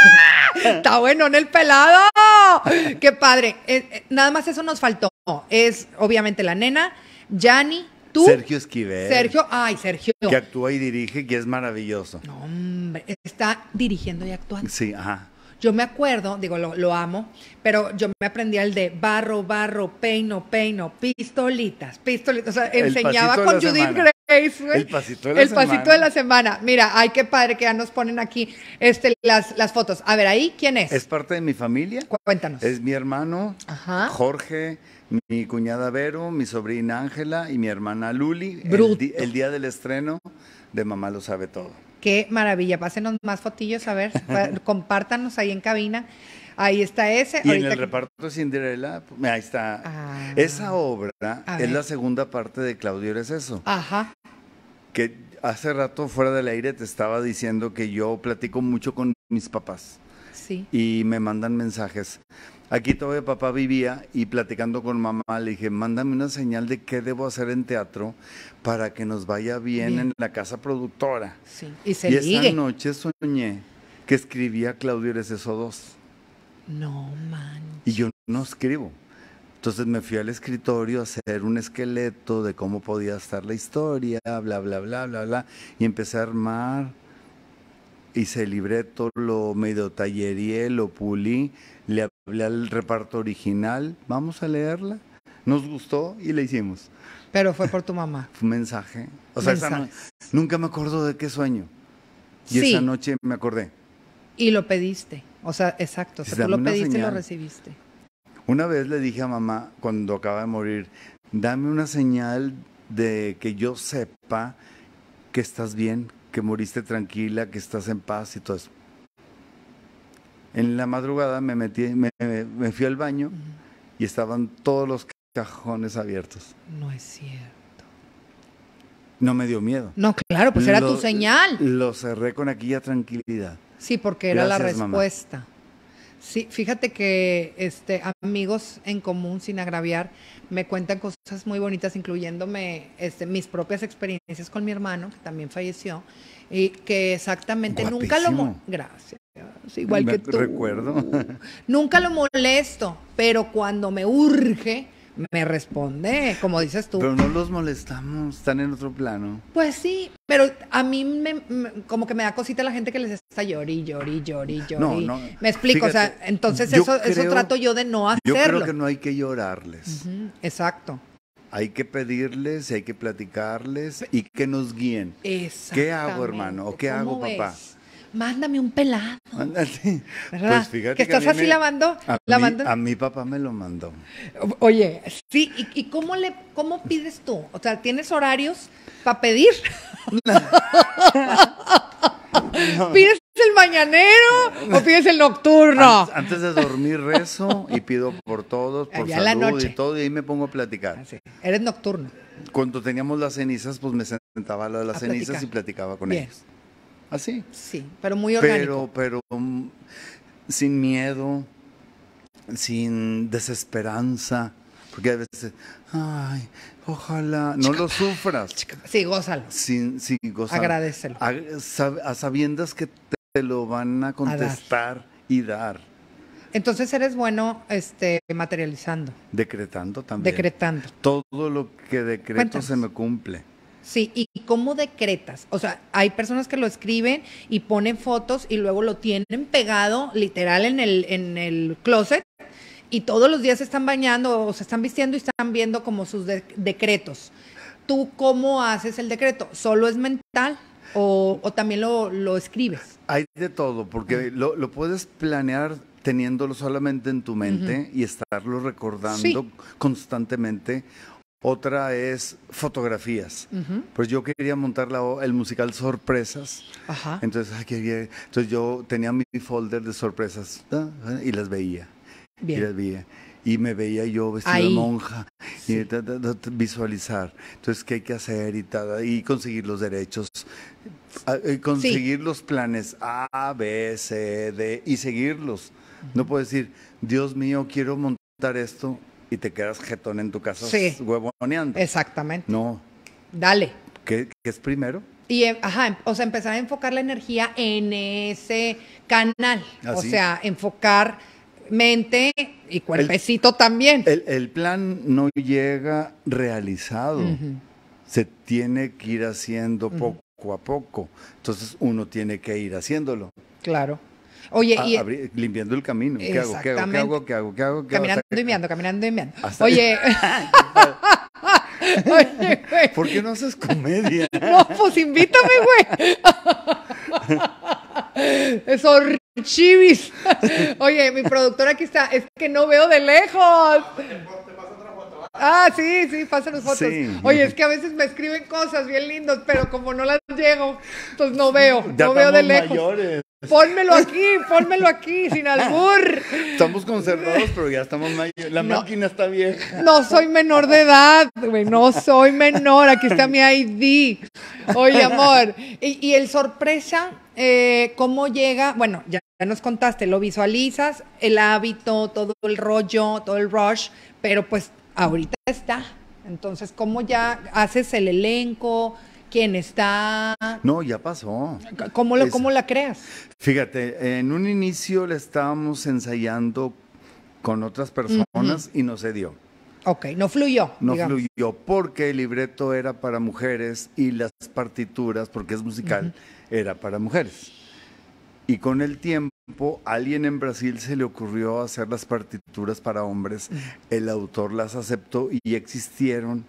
Está bueno en el pelado. Qué padre. Nada más eso nos faltó. Es obviamente la nena, Yanni, tú. Sergio Esquivel. Sergio. Que actúa y dirige, que es maravilloso. No, hombre, está dirigiendo y actuando. Sí, ajá. Yo me acuerdo, digo, lo amo, pero yo me aprendía el de barro, peino, pistolitas. O sea, El enseñaba pasito de con la Judith semana. Grace, güey. El pasito de la semana. Pasito de la semana. Mira, ay, qué padre que ya nos ponen aquí las fotos. A ver, ahí, ¿quién es? Es parte de mi familia. Cuéntanos. Es mi hermano, Ajá. Jorge, mi cuñada Vero, mi sobrina Ángela y mi hermana Luli. Bruto. El día del estreno de Mamá lo sabe todo. Qué maravilla. Pásenos más fotillos, a ver, compártanos ahí en cabina. Ahí está ese. Y ahorita en el reparto de Cinderella, ahí está. Ah. Esa obra A es ver. la segunda parte de Claudio Eres Eso. Ajá. Que hace rato fuera del aire te estaba diciendo que yo platico mucho con mis papás Sí. y me mandan mensajes. Aquí todavía papá vivía y platicando con mamá le dije, mándame una señal de qué debo hacer en teatro para que nos vaya bien en la casa productora. Sí. Y se Y ligue. esa noche soñé que escribía Claudio Eres Eso 2 No, man. y yo no escribo. Entonces me fui al escritorio a hacer un esqueleto de cómo podía estar la historia, bla, bla, bla, bla, bla, y empecé a armar. Hice el libreto, lo medio tallereé, lo pulí, le hablé al reparto original, vamos a leerla. Nos gustó y la hicimos. Pero fue por tu mamá. Fue un mensaje. O sea, nunca me acuerdo de qué sueño. Y Sí. esa noche me acordé. Y lo pediste. O sea, exacto. O sea, tú Dame lo una pediste y lo señal. recibiste. Una vez le dije a mamá, cuando acaba de morir, dame una señal de que yo sepa que estás bien, que moriste tranquila, que estás en paz y todo eso. En la madrugada me fui al baño y estaban todos los cajones abiertos. No es cierto. No me dio miedo. No, claro, pues era tu señal. Lo cerré con aquella tranquilidad. Sí, porque era la Gracias, mamá. respuesta. Sí, fíjate que amigos en común, sin agraviar, me cuentan cosas muy bonitas, incluyéndome mis propias experiencias con mi hermano, que también falleció, y que exactamente nunca lo... Guapísimo. Gracias, igual que tú. Recuerdo. Nunca lo molesto, pero cuando me urge, me responde, como dices tú. Pero no los molestamos, están en otro plano. Pues sí, pero a mí como que me da cosita la gente que les está llori. No. Me explico, Fíjate, o sea, entonces yo eso creo- trato yo de no Yo hacerlo. creo que no hay que llorarles. Ujú, exacto. Hay que pedirles, hay que platicarles y que nos guíen. ¿Qué hago, hermano? ¿O qué hago, ¿Cómo papá? ves? Mándame un pelado. Ándale. ¿Verdad? Pues fíjate que estás a mí así lavando. A mi papá me lo mandó. Oye, sí, ¿y cómo pides tú? O sea, ¿tienes horarios para pedir? ¿Pides el mañanero o pides el nocturno? Antes de dormir rezo y pido por todos, por Ya la salud noche. y todo, y ahí me pongo a platicar. Así, eres nocturno. Cuando teníamos las cenizas, pues me sentaba a lo de las A cenizas platicar. y platicaba con Bien. ellos. Así. Sí, pero muy orgánico. Pero sin miedo, sin desesperanza, porque a veces, ay, ojalá, no lo sufras, Sí, gózalo. sin gozar. Agradécelo. A sabiendas que te lo van a contestar y dar. Entonces eres bueno materializando, Decretando también. decretando. Todo lo que decreto Cuéntanos. se me cumple. Sí, ¿y cómo decretas? O sea, hay personas que lo escriben y ponen fotos y luego lo tienen pegado literal en el closet y todos los días se están bañando o se están vistiendo y están viendo como sus decretos. ¿Tú cómo haces el decreto? ¿Solo es mental o también lo escribes? Hay de todo, porque lo puedes planear teniéndolo solamente en tu mente y estarlo recordando Sí. constantemente, Otra es fotografías. Pues yo quería montar el musical Sorpresas. Ajá. Entonces, entonces yo tenía mi folder de sorpresas y las veía. Bien. Y las veía. Y me veía yo vestido de monja. Sí. Y visualizar. Entonces, ¿qué hay que hacer? Y conseguir los derechos. Conseguir los planes A, B, C, D. Y seguirlos. No puedo decir, Dios mío, quiero montar esto. Y te quedas jetón en tu casa huevoneando. Exactamente. No. Dale. ¿Qué es primero? Y, o sea, empezar a enfocar la energía en ese canal. ¿Así? O sea, enfocar mente y cuerpecito también. El plan no llega realizado. Se tiene que ir haciendo poco a poco. Entonces, uno tiene que ir haciéndolo. Claro. Oye, limpiando el camino. ¿Qué hago? ¿Qué hago? Caminando y meando. Oye. Oye, güey. ¿Por qué no haces comedia? No, pues invítame, güey. Eso chivis. Oye, mi productora aquí está. Es que no veo de lejos. Sí, pásanos fotos. Sí. Oye, es que a veces me escriben cosas bien lindas, pero como no las llego, entonces no veo de lejos. Mayores. Pónmelo aquí, sin albur. Estamos conservados, pero ya estamos mayores. La máquina está vieja. No soy menor de edad, güey, no soy menor. Aquí está mi ID. Oye, amor, y el sorpresa, ¿cómo llega? Bueno, ya nos contaste, lo visualizas, el hábito, todo el rollo, todo el rush, pero pues ahorita está. Entonces, ¿cómo ya haces el elenco? ¿Quién está? No, ya pasó. ¿Cómo la creas? Fíjate, en un inicio le estábamos ensayando con otras personas y no se dio. Ok, no fluyó. No fluyó porque el libreto era para mujeres y las partituras, porque es musical, era para mujeres. Y con el tiempo, a alguien en Brasil se le ocurrió hacer las partituras para hombres. El autor las aceptó y existieron.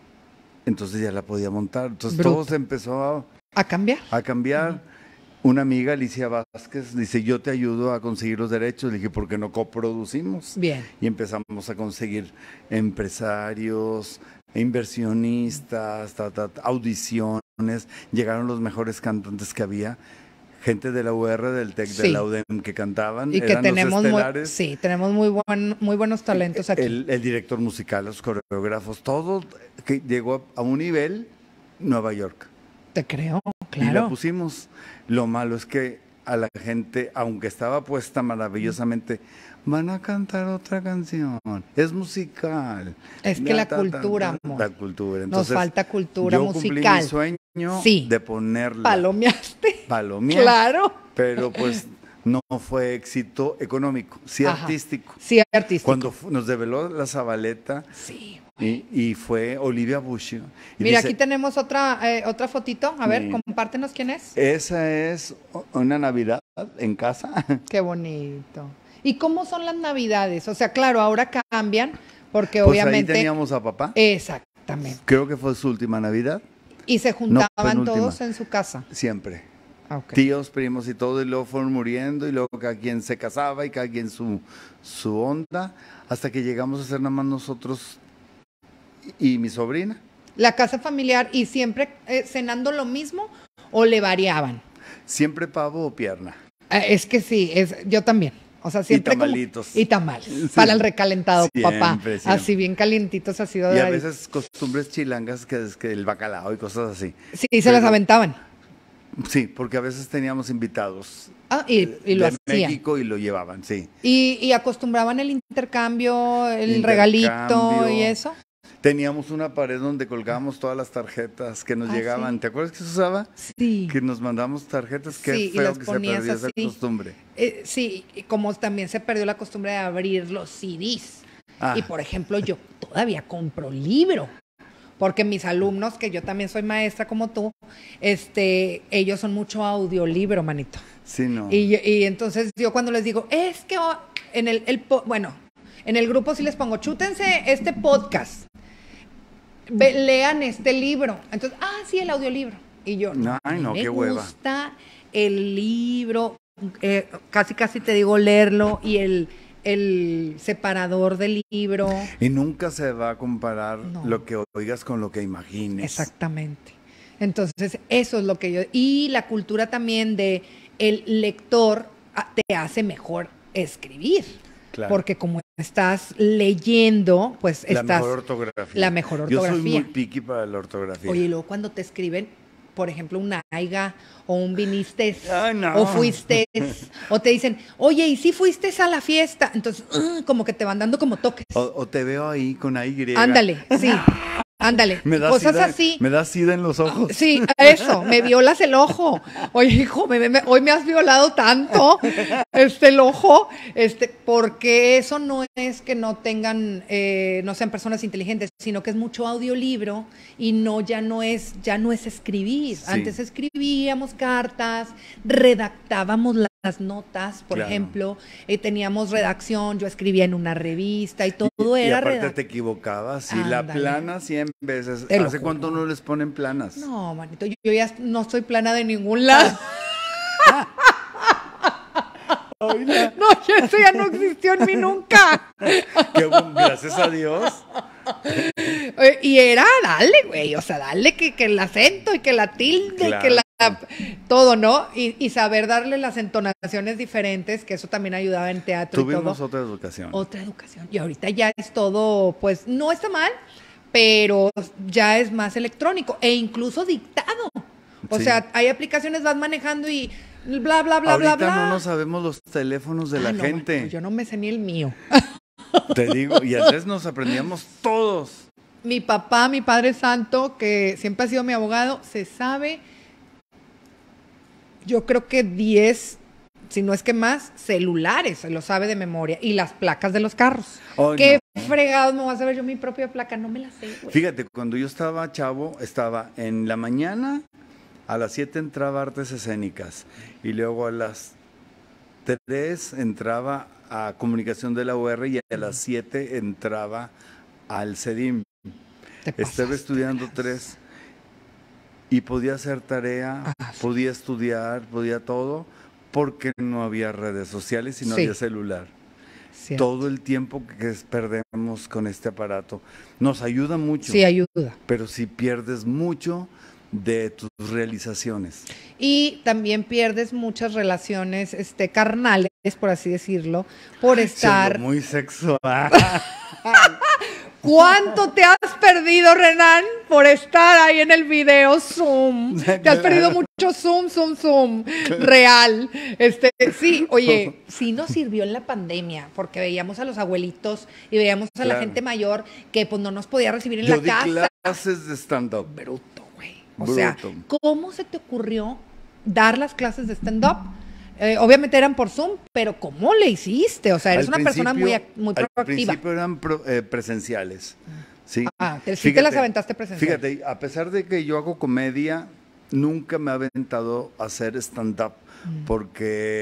Entonces ya la podía montar. Entonces todo se empezó a cambiar. A cambiar. Una amiga, Alicia Vázquez, dice, yo te ayudo a conseguir los derechos. Le dije, ¿por qué no coproducimos? Bien. Y empezamos a conseguir empresarios, inversionistas, audiciones. Llegaron los mejores cantantes que había. Gente de la UR, del TEC, de la UDEM que cantaban. Y que tenemos tenemos muy buenos talentos aquí. El director musical, los coreógrafos, todo que llegó a un nivel Nueva York. Te creo, claro. Y la pusimos. Lo malo es que a la gente, aunque estaba puesta maravillosamente, van a cantar otra canción. Es musical. Es que la cultura, amor. La cultura. Entonces, nos falta cultura musical. Yo cumplí mi sueño de ponerla. Palomeaste. Claro. Pero pues no fue éxito económico, sí artístico. Sí artístico. Cuando nos develó la Zabaleta. Sí. Y fue Olivia Bush. Mira, aquí tenemos otra fotito. A ver, compártenos quién es. Esa es una Navidad en casa. Qué bonito. ¿Y cómo son las Navidades? O sea, claro, ahora cambian, porque pues obviamente... ahí teníamos a papá. Exactamente. Creo que fue su última Navidad. ¿Y se juntaban todos en su casa? Siempre. Okay. Tíos, primos y todo, y luego fueron muriendo, y luego cada quien se casaba y cada quien su onda, hasta que llegamos a ser nada más nosotros y mi sobrina. ¿La casa familiar y siempre cenando lo mismo o le variaban? Siempre pavo o pierna. Es que sí, yo también. O sea, siempre y tamalitos. Y tamales, sí. Para el recalentado, siempre, papá. Siempre. Así bien calientitos, así. Y a veces costumbres chilangas, que es que el bacalao y cosas así. Sí, y se las aventaban. Sí, porque a veces teníamos invitados y lo de México y lo llevaban, sí. ¿Y acostumbraban el intercambio, regalito y eso? Teníamos una pared donde colgábamos todas las tarjetas que nos llegaban. ¿Sí? ¿Te acuerdas que se usaba? Sí. Que nos mandamos tarjetas. Qué feo que se perdió esa costumbre. Sí, y como también se perdió la costumbre de abrir los CDs. Y por ejemplo, yo todavía compro libro. Porque mis alumnos, que yo también soy maestra como tú, ellos son mucho audiolibro, manito. Sí, no. Y entonces yo cuando les digo, es que en el grupo sí les pongo, chútense este podcast, lean este libro. Entonces, sí, el audiolibro. Y yo, qué hueva. Me gusta el libro, casi te digo leerlo, y el el separador del libro. Y nunca se va a comparar No. lo que oigas con lo que imagines. Exactamente. Entonces, eso es lo que yo... Y la cultura también de el lector te hace mejor escribir. Claro. Porque como estás leyendo, pues La estás... mejor ortografía. La mejor ortografía. Yo soy muy picky para la ortografía. Oye, y luego cuando te escriben, por ejemplo, una aiga o un viniste Ay, no. o fuiste, o te dicen, oye, ¿y si fuiste a la fiesta? Entonces, como que te van dando como toques. O te veo ahí con Y. Ándale, sí. Ándale, cosas así. Me da sida en los ojos. Sí, eso, me violas el ojo. Oye, hijo, hoy me has violado tanto el ojo, porque eso no es que no tengan, no sean personas inteligentes, sino que es mucho audiolibro y ya no es escribir. Sí. Antes escribíamos cartas, redactábamos las notas, por Claro. ejemplo, teníamos redacción, yo escribía en una revista y todo Y era aparte redacción. te equivocabas. Y la Ándale. plana 100 veces. Te lo ¿Hace juro. cuánto no les ponen planas? No, manito, yo ya no estoy plana de ningún lado. Oiga, No, eso ya no existió en mí nunca. gracias a Dios. Y era, dale, güey, o sea, dale que el acento y que la tilde, Claro. que todo, ¿no? Y saber darle las entonaciones diferentes, que eso también ayudaba en teatro y Tuvimos todo. otra educación. Otra educación. Y ahorita ya es todo, pues, no está mal, pero ya es más electrónico e incluso dictado. O Sí. sea, hay aplicaciones, vas manejando y bla, bla, bla, Ahorita bla, bla. no nos sabemos los teléfonos de la No, gente. bueno, yo no me sé ni el mío. Te digo, y antes nos aprendíamos todos. Mi papá, mi Padre Santo, que siempre ha sido mi abogado, se sabe, yo creo que 10, si no es que más, celulares, se lo sabe de memoria. Y las placas de los carros. Ay, ¿Qué no. fregados me voy a saber yo mi propia placa? No me la sé, güey. Fíjate, cuando yo estaba chavo, estaba en la mañana, a las 7 entraba Artes Escénicas y luego a las 3 entraba a Comunicación de la UR y a las 7 entraba al CEDIM. Te Estaba pasaste, estudiando Carlos. 3 y podía hacer tarea, podía estudiar, podía todo, porque no había redes sociales y no Sí. había celular. Cierto. Todo el tiempo que perdemos con este aparato nos ayuda mucho, Sí, ayuda. pero si pierdes mucho de tus realizaciones. Y también pierdes muchas relaciones carnales, por así decirlo, por estar... Siendo muy sexual. ¿Cuánto te has perdido, Renan, por estar ahí en el video Zoom? Te has perdido mucho Zoom, real. Sí, oye, sí nos sirvió en la pandemia, porque veíamos a los abuelitos y veíamos a la Claro. gente mayor que pues no nos podía recibir en Yo la di casa. clases de stand-up. Bruto, güey. O sea, Bruto. ¿cómo se te ocurrió dar las clases de stand-up? Obviamente eran por Zoom, pero ¿cómo le hiciste? O sea, eres Al una persona muy principio- Al proactiva. principio eran presenciales. Sí. Sí te las aventaste presencial. Fíjate, a pesar de que yo hago comedia, nunca me he aventado a hacer stand-up porque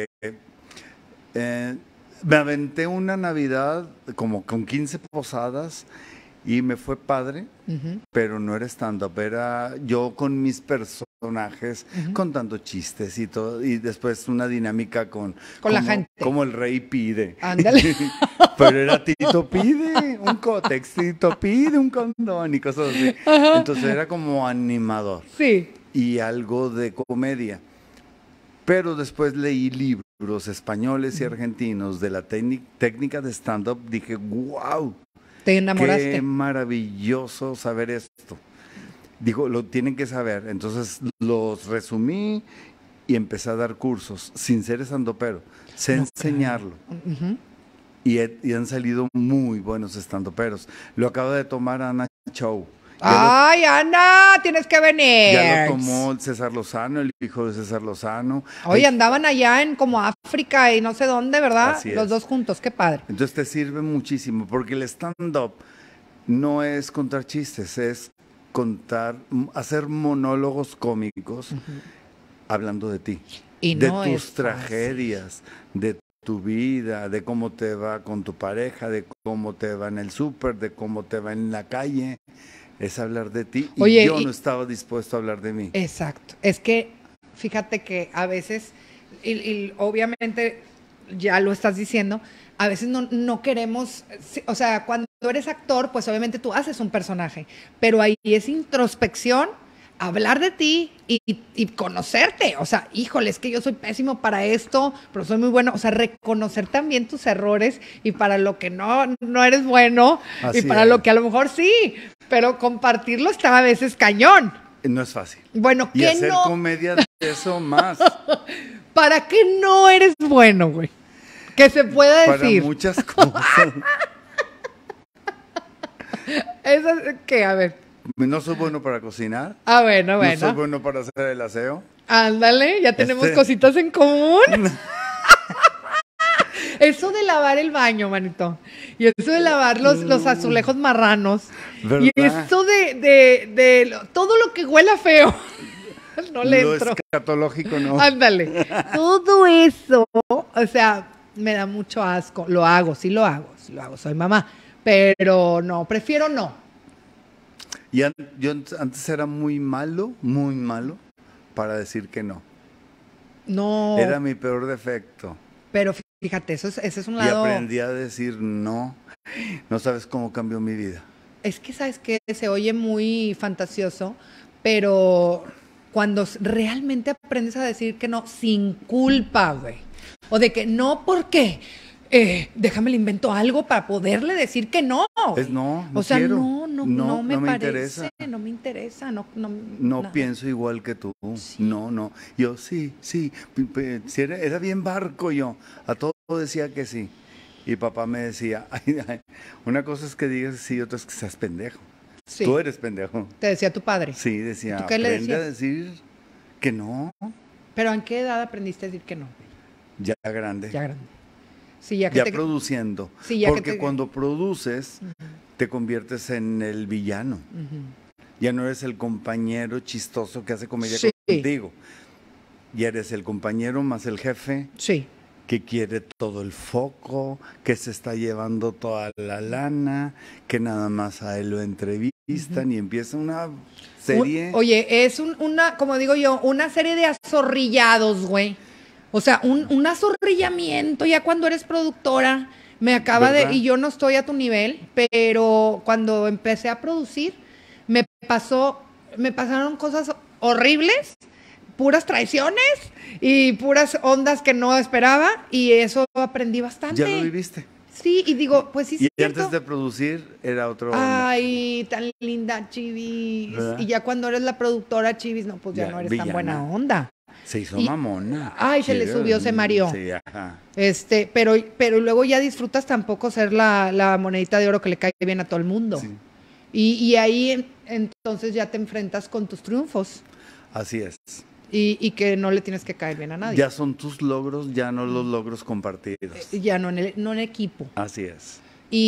me aventé una Navidad como con 15 posadas y me fue padre, pero no era stand-up, era yo con mis personajes, contando chistes y todo, y después una dinámica con la como- gente. como el rey pide. Ándale. Pero era Tito pide un cótex, Tito pide un condón y cosas así. Entonces era como animador Sí. y algo de comedia. Pero después leí libros españoles y argentinos de la técnica de stand-up. Dije, wow, Te enamoraste. qué maravilloso saber esto. Digo, lo tienen que saber. Entonces los resumí y empecé a dar cursos sin ser estandopero. Sé enseñarlo. Y han salido muy buenos estandoperos. Lo acaba de tomar Ana Chow. ¡Ay, Ana! Tienes que venir. Ya lo tomó César Lozano, el hijo de César Lozano. Oye, andaban allá en como África y no sé dónde, ¿verdad? Así Los es. dos juntos, qué padre. Entonces te sirve muchísimo, porque el stand-up no es contar chistes, es hacer monólogos cómicos hablando de ti, Y de no tus es fácil. tragedias, de tu vida, de cómo te va con tu pareja, de cómo te va en el súper, de cómo te va en la calle. Es hablar de ti y Oye, yo y- no estaba dispuesto a hablar de mí. Exacto. Es que, fíjate que a veces, y obviamente ya lo estás diciendo, a veces no queremos, o sea, cuando eres actor, pues obviamente tú haces un personaje, pero ahí es introspección, hablar de ti y conocerte. O sea, híjole, es que yo soy pésimo para esto, pero soy muy bueno. O sea, reconocer también tus errores y para lo que no eres bueno Así y para es. lo que a lo mejor sí, pero compartirlo está a veces cañón. No es fácil. Bueno, Y ¿qué hacer no? comedia de eso más. ¿Para qué no eres bueno, güey? Que se pueda decir. Para muchas cosas. Eso, ¿qué? A ver. No soy bueno para cocinar. Ah, bueno. No soy bueno para hacer el aseo. Ándale, ya tenemos cositas en común. Eso de lavar el baño, manito. Y eso de lavar los azulejos marranos. ¿Verdad? Y eso de todo lo que huela feo. No le entro. Lo escatológico, no. Ándale. Todo eso, o sea, me da mucho asco. Lo hago, soy mamá. Pero no, prefiero no. Y yo antes era muy malo para decir que no. No. Era mi peor defecto. Pero fíjate, ese es un lado. Y aprendí a decir no. No sabes cómo cambió mi vida. Es que, ¿sabes qué? Se oye muy fantasioso, pero cuando realmente aprendes a decir que no sin culpa, güey. O de que no, ¿por qué? Déjame le invento algo para poderle decir que no. Es no o sea, quiero. no me parece, interesa. no me interesa, No pienso igual que tú. Sí. No. Yo sí. Era bien barco yo. A todo decía que sí. Y papá me decía, ay, una cosa es que digas sí, otra es que seas pendejo. Sí. Tú eres pendejo. Te decía tu padre. Sí, decía, ¿Tú qué le decías? Aprende a decir que no. ¿Pero en qué edad aprendiste a decir que no? Ya grande. Ya grande. Sí, ya produciendo. Sí, ya porque cuando produces, te conviertes en el villano. Ya no eres el compañero chistoso que hace comedia contigo. Ya eres el compañero más el jefe. Sí. Que quiere todo el foco, que se está llevando toda la lana, que nada más a él lo entrevistan y empieza una serie. Oye, es como digo yo, una serie de azorrillados, güey. O sea, un azorrillamiento ya cuando eres productora. Me acaba ¿verdad? Y yo no estoy a tu nivel, pero cuando empecé a producir, me pasaron cosas horribles, puras traiciones y puras ondas que no esperaba, y eso aprendí bastante. ¿Ya lo viviste? Sí, y digo, pues sí. Y antes de producir era otro. Ay, tan linda, Chivis. ¿verdad? Y ya cuando eres la productora, Chivis, no, pues ya no eres villana. Tan buena onda. Se hizo mamona. Ay, se le subió, se mareó. Sí, ajá. Pero luego ya disfrutas tampoco ser la monedita de oro que le cae bien a todo el mundo. Sí. Y ahí entonces ya te enfrentas con tus triunfos. Así es. Y que no le tienes que caer bien a nadie. Ya son tus logros, ya no los logros compartidos. Ya no en equipo. Así es.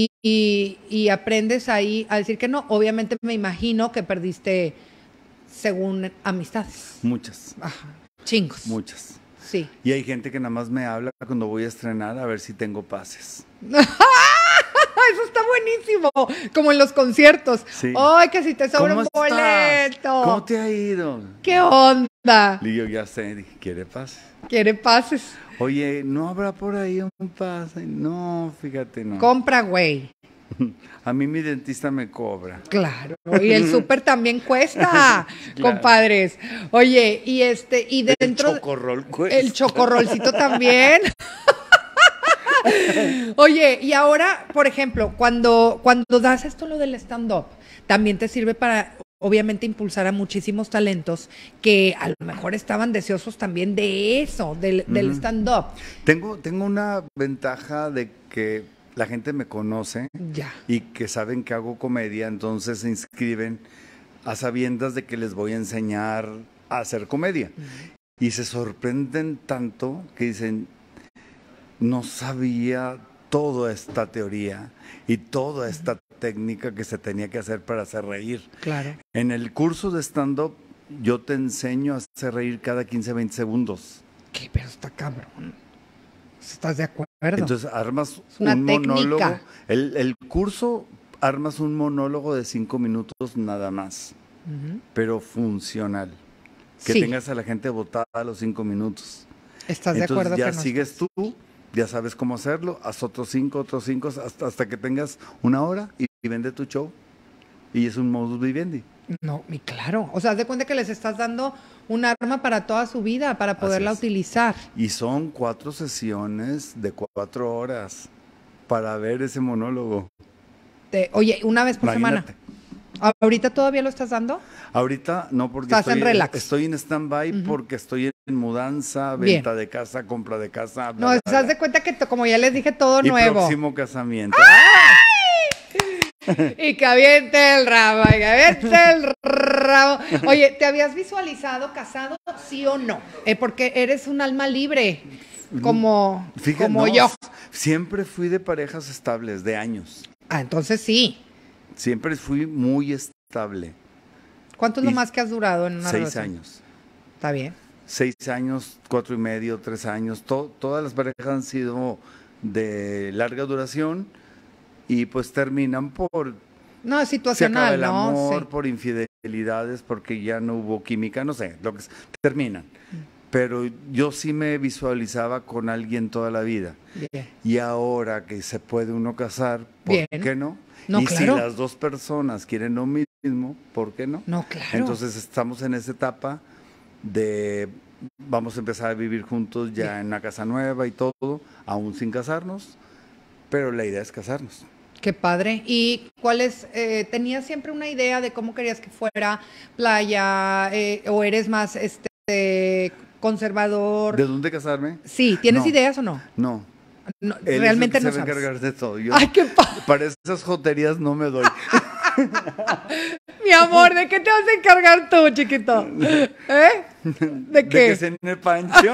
Y aprendes ahí a decir que no. Obviamente me imagino que perdiste según amistades. Muchas. Ajá. Chingos. Muchas. Sí. Y hay gente que nada más me habla cuando voy a estrenar a ver si tengo pases. Eso está buenísimo. Como en los conciertos. Sí. Ay, que si te sobra un boleto. ¿Cómo te ha ido? ¿Qué onda? Y yo ya sé, dije, ¿quiere pases? ¿Quiere pases? Oye, ¿no habrá por ahí un pase? No, fíjate, no. Compra, güey. A mí mi dentista me cobra. Claro, y el súper también cuesta, claro. Compadres. Oye, y dentro... El chocorrol cuesta. El chocorrolcito también. Oye, y ahora, por ejemplo, cuando das esto lo del stand-up, también te sirve para, obviamente, impulsar a muchísimos talentos que a lo mejor estaban deseosos también de eso, del stand-up. Tengo una ventaja de que la gente me conoce y que saben que hago comedia, entonces se inscriben a sabiendas de que les voy a enseñar a hacer comedia. Y se sorprenden tanto que dicen, no sabía toda esta teoría y toda esta técnica que se tenía que hacer para hacer reír. Claro. En el curso de stand-up yo te enseño a hacer reír cada 15, 20 segundos. ¿Qué? Pero está cabrón. ¿Estás de acuerdo? Entonces armas un monólogo. El curso armas un monólogo de 5 minutos nada más, pero funcional. Que tengas a la gente botada a los 5 minutos. ¿Estás de acuerdo? Entonces ya sigues tú Ya sabes cómo hacerlo, haz otros 5, hasta que tengas una hora y vende tu show. Y es un modus vivendi. No, y claro. O sea, haz de cuenta que les estás dando un arma para toda su vida, para poderla utilizar. Y son 4 sesiones de 4 horas para ver ese monólogo. Oye, una vez por Imagínate. semana. ¿Ahorita todavía lo estás dando? Ahorita no, porque Estás en relax. estoy en stand-by porque estoy en mudanza, Bien. venta de casa, compra de casa. No, haz de cuenta que como ya les dije, todo y nuevo. próximo casamiento. Y que aviente el rabo, y que aviente el rabo. Oye, ¿te habías visualizado casado, sí o no? Porque eres un alma libre, como yo. Siempre fui de parejas estables, de años. Ah, entonces sí. Siempre fui muy estable. ¿Cuánto es lo más que has durado en una 6 relación? años. Está bien. 6 años, 4 y medio, 3 años. Todas las parejas han sido de larga duración y pues terminan por... No, es Se situacional, acaba el ¿no? amor, Sí. por infidelidades, porque ya no hubo química, no sé, terminan. Pero yo sí me visualizaba con alguien toda la vida. Bien. Y ahora que se puede uno casar, ¿por Bien. qué no? No, y claro. si las 2 personas quieren lo mismo, ¿por qué no? No, claro. Entonces estamos en esa etapa de vamos a empezar a vivir juntos ya Bien. en una casa nueva y todo, aún sin casarnos, pero la idea es casarnos. Qué padre. ¿Y cuáles, tenías siempre una idea de cómo querías que fuera playa, o eres más conservador? ¿De dónde casarme? Sí, ¿tienes No. ideas o no? No. No, Él realmente es el que no se va a sabes. encargar de todo. Yo, Ay, qué padre. para esas joterías no me doy. Mi amor, ¿de qué te vas a encargar tú, chiquito? ¿Eh? ¿De qué? De que cene Pancho.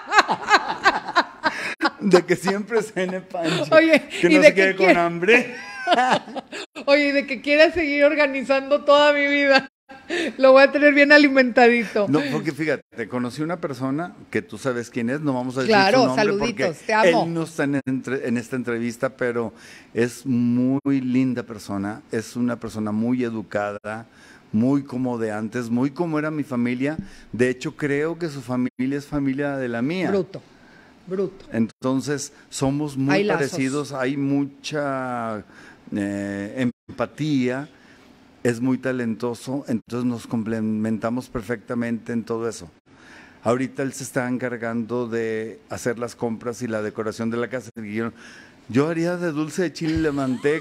De que siempre cene Pancho. Oye, que ¿y no de se qué quede con quiere? hambre. Oye, ¿y de que quieras seguir organizando toda mi vida? Lo voy a tener bien alimentadito. No, porque fíjate, conocí una persona que tú sabes quién es, no vamos a decir Claro, su nombre saluditos, porque te amo. él no está en esta entrevista, pero es muy linda persona, es una persona muy educada, muy como de antes, muy como era mi familia. De hecho, creo que su familia es familia de la mía. Bruto. Entonces, somos muy Hay lazos. parecidos, hay mucha empatía, es muy talentoso, entonces nos complementamos perfectamente en todo eso. Ahorita él se está encargando de hacer las compras y la decoración de la casa. Y yo haría de dulce de chile y de manteca.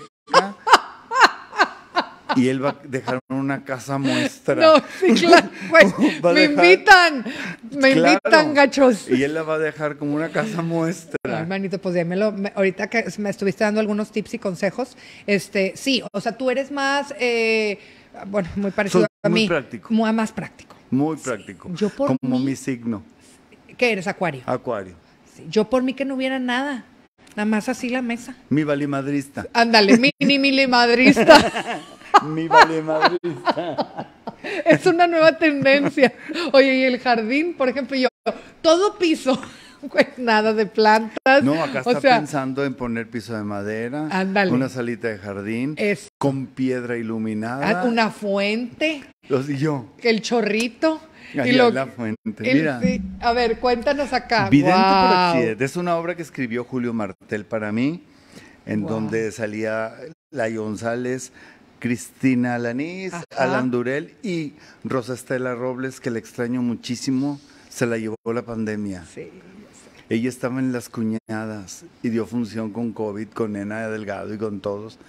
Y él va a dejar una casa muestra. No, sí, claro. Pues, Va a me dejar- invitan, Claro. gachos. Y él la va a dejar como una casa muestra. Ay, manito, pues ahorita que me estuviste dando algunos tips y consejos, sí, o sea, tú eres más, bueno, muy parecido Soy a muy mí. práctico. Más práctico. Muy práctico. Yo por como mí- mi signo, ¿Qué eres, Acuario? Acuario. Sí, yo por mí que no hubiera nada, nada más así la mesa. Mi valimadrista. Ándale, mini madrista. Mi valimadrista. Es una nueva tendencia. Oye, y el jardín, por ejemplo, yo, todo piso, pues nada de plantas. No, acá o está sea, pensando en poner piso de madera, Ándale. una salita de jardín, Es- con piedra iluminada. una fuente, Y yo, el chorrito. ahí y lo, en la fuente. el- Mira, sí. A ver, cuéntanos acá. Vidente por Guau. accidente. Es una obra que escribió Julio Martel para mí, en Guau. donde salía Lai González, Cristina Alanís, Ajá. Alan Durel y Rosa Estela Robles, que le extraño muchísimo, se la llevó la pandemia. Sí. Ella estaba en Las Cuñadas y dio función con COVID, con Nena Delgado y con todos.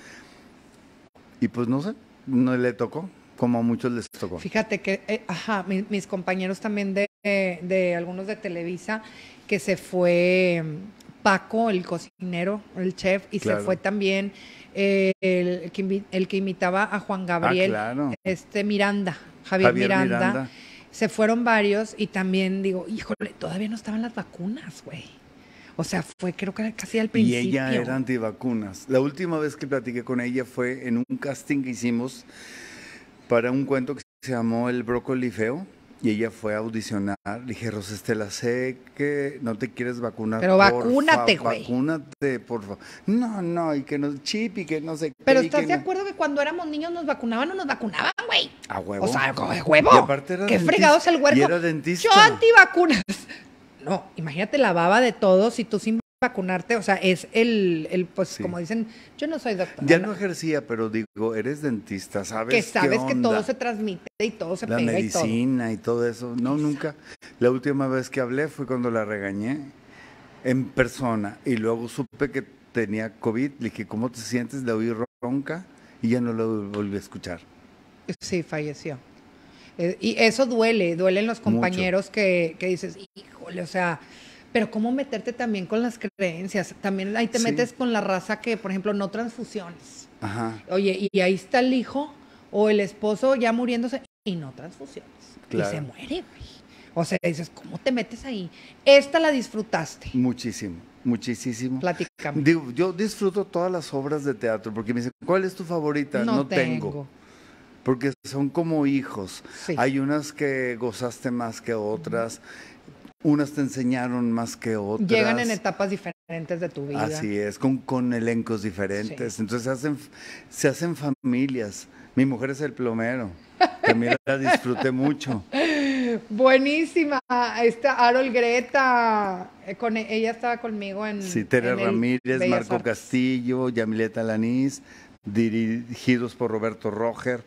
Y pues no sé, no le tocó, como a muchos les tocó. Fíjate que, mis compañeros también de algunos de Televisa, que se fue Paco, el cocinero, el chef, y Claro. se fue también el que imitaba a Juan Gabriel, claro. Miranda, Javier Miranda. Miranda. Se fueron varios y también digo, híjole, todavía no estaban las vacunas, güey. O sea, fue creo que casi al Y principio. ella era antivacunas. La última vez que platiqué con ella fue en un casting que hicimos para un cuento que se llamó El Brócoli Feo. Y ella fue a audicionar. Le dije, Rosa Estela, sé que no te quieres vacunar. Pero vacúnate, güey. Vacúnate, por favor. No, y que no chip y que no sé qué. Pero y ¿estás que de no. acuerdo que cuando éramos niños nos vacunaban o nos vacunaban, güey? A huevo. O sea, a huevo. Y aparte era Qué dentista. fregados el huerco. Y era dentista. Yo antivacunas. No, imagínate la baba de todos y tú sin vacunarte, o sea, es pues Sí. como dicen, yo no soy doctora. Ya no ejercía, pero digo, eres dentista, ¿sabes que sabes qué que onda? todo se transmite y todo se La pega medicina y todo eso. No, nunca. La última vez que hablé fue cuando la regañé en persona y luego supe que tenía COVID. Le dije, ¿cómo te sientes? Le oí ronca y ya no lo volví a escuchar. y todo. Sí, falleció. Y eso duele en los compañeros que dices, híjole, o sea, pero cómo meterte también con las creencias. También ahí te Sí. metes con la raza que, por ejemplo, no transfusiones. Ajá, Oye, y ahí está el hijo o el esposo ya muriéndose y no transfusiones. claro. Y se muere, güey. O sea, dices, ¿cómo te metes ahí? Esta la disfrutaste. Muchísimo, muchísimo. Platícame. Digo, yo disfruto todas las obras de teatro porque me dicen, ¿cuál es tu favorita? No tengo. tengo. Porque son como hijos. Sí. Hay unas que gozaste más que otras, unas te enseñaron más que otras. Llegan en etapas diferentes de tu vida. Así es, con elencos diferentes. Sí. Entonces se hacen familias. Mi mujer es el plomero. También la disfruté mucho. Buenísima. Esta Arol Greta, ella estaba conmigo en. Sí, Tere en el Ramírez, Bellas Marco Artes. Castillo, Yamileta Lanís, dirigidos por Roberto Roger.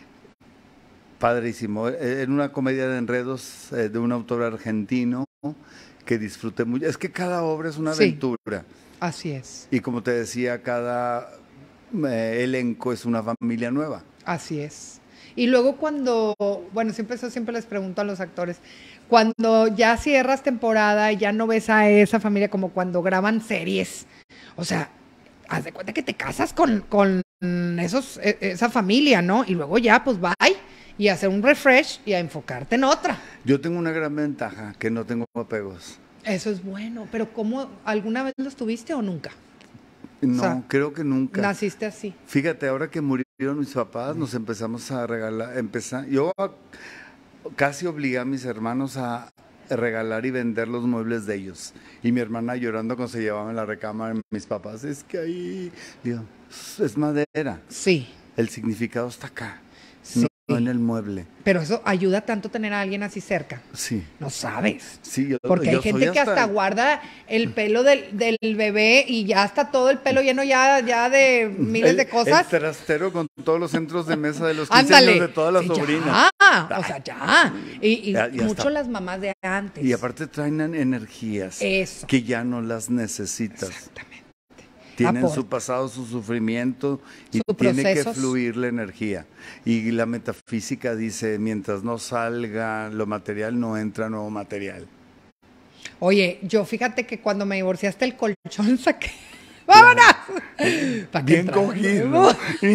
Padrísimo. En una comedia de enredos de un autor argentino que disfruté mucho. Es que cada obra es una Sí. aventura. Así es. Y como te decía, cada elenco es una familia nueva. Así es. Y luego cuando, bueno, siempre les pregunto a los actores, cuando ya cierras temporada y ya no ves a esa familia como cuando graban series, o sea, haz de cuenta que te casas con esa familia, ¿no? Y luego ya, pues bye, y hacer un refresh y a enfocarte en otra. Yo tengo una gran ventaja, que no tengo apegos. Eso es bueno, pero ¿cómo, alguna vez los tuviste o nunca? No, O sea, creo que nunca. Naciste así. Fíjate, ahora que murieron mis papás, nos empezamos a regalar, yo casi obligué a mis hermanos a regalar y vender los muebles de ellos. Y mi hermana llorando cuando se llevaba en la recámara de mis papás, es que ahí, digo, es madera. Sí. El significado está acá, Sí. no en el mueble. Pero eso ayuda tanto tener a alguien así cerca. Sí. No sabes. Sí, Porque hay yo soy gente que hasta guarda el pelo del bebé y ya está todo el pelo lleno ya de miles de cosas. El trastero con todos los centros de mesa de los 15 Ándale. años de todas las Sí, sobrinas. ya, o sea, ya. Y Ya mucho está. las mamás de antes. Y aparte traen energías Eso. que ya no las necesitas. Exactamente. Tienen Aporta. su pasado, su sufrimiento y Su tiene que procesos. fluir la energía. Y la metafísica dice, mientras no salga lo material, no entra nuevo material. Oye, yo fíjate que cuando me divorciaste el colchón saqué. ¡Vámonos! ¿Pa' qué Bien entraba cogido. nuevo?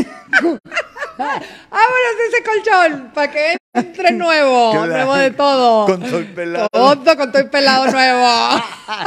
¡Vámonos ese colchón! Para que entre nuevo, Claro. nuevo de todo. Con todo el pelado. Todo con todo el pelado nuevo.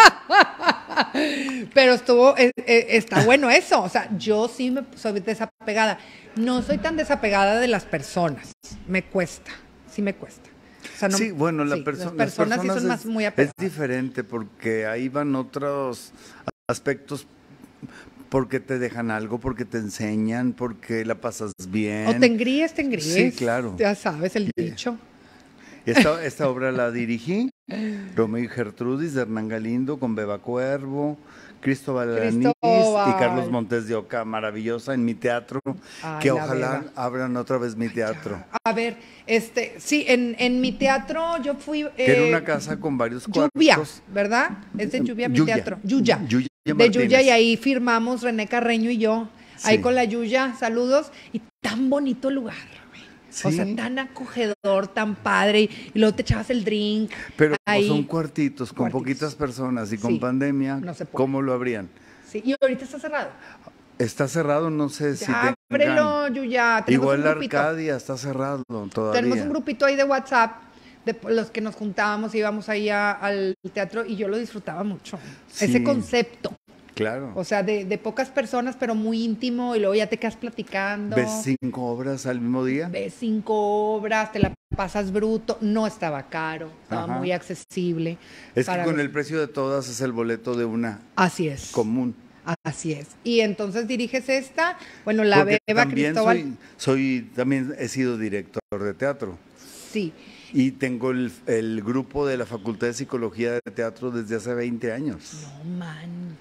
Pero está bueno eso. O sea, yo sí soy desapegada. No soy tan desapegada de las personas. Me cuesta, sí me cuesta. O sea, no, Sí, bueno, las personas sí son más muy es apegadas. diferente porque ahí van otros aspectos porque te dejan algo, porque te enseñan, porque la pasas bien. O te engríes. Sí, claro. Ya sabes el dicho. Esta obra la dirigí, Romeo y Gertrudis, de Hernán Galindo, con Beba Cuervo, Cristóbal Alanís y Carlos Montes de Oca, maravillosa en mi teatro, Ay, que la ojalá Beba. abran otra vez mi teatro. A ver, sí, en mi teatro yo fui. Que era una casa con varios cuartos. Lluvia, ¿verdad? Es de Lluvia mi Yuya. teatro. Yuya. Yuya De Martínez. Yuya, y ahí firmamos René Carreño y yo. Ahí Sí. con la Yuya, saludos. Y tan bonito lugar, güey. O Sí. sea, tan acogedor, tan padre. Y luego te echabas el drink. Pero como ahí. son cuartitos con Cuartitos. poquitas personas y con Sí, pandemia, no se puede. ¿cómo lo abrían? Sí, y ahorita está cerrado. Está cerrado, no sé si Ya, tengan. ábrelo, Yuya. Tenemos Igual un la grupito. Arcadia está cerrado todavía. Tenemos un grupito ahí de WhatsApp de los que nos juntábamos, íbamos ahí al teatro y yo lo disfrutaba mucho. Sí. Ese concepto. Claro. O sea, de pocas personas, pero muy íntimo y luego ya te quedas platicando. ¿Ves 5 obras al mismo día? Ves 5 obras, te la pasas bruto. No estaba caro, estaba Ajá. muy accesible. Es que para con los- el precio de todas es el boleto de una Así es. común. Así es. Y entonces diriges esta, bueno, la Porque Beba también Cristóbal. también he sido director de teatro. Sí. Y tengo el grupo de la Facultad de Psicología de Teatro desde hace 20 años. No manches.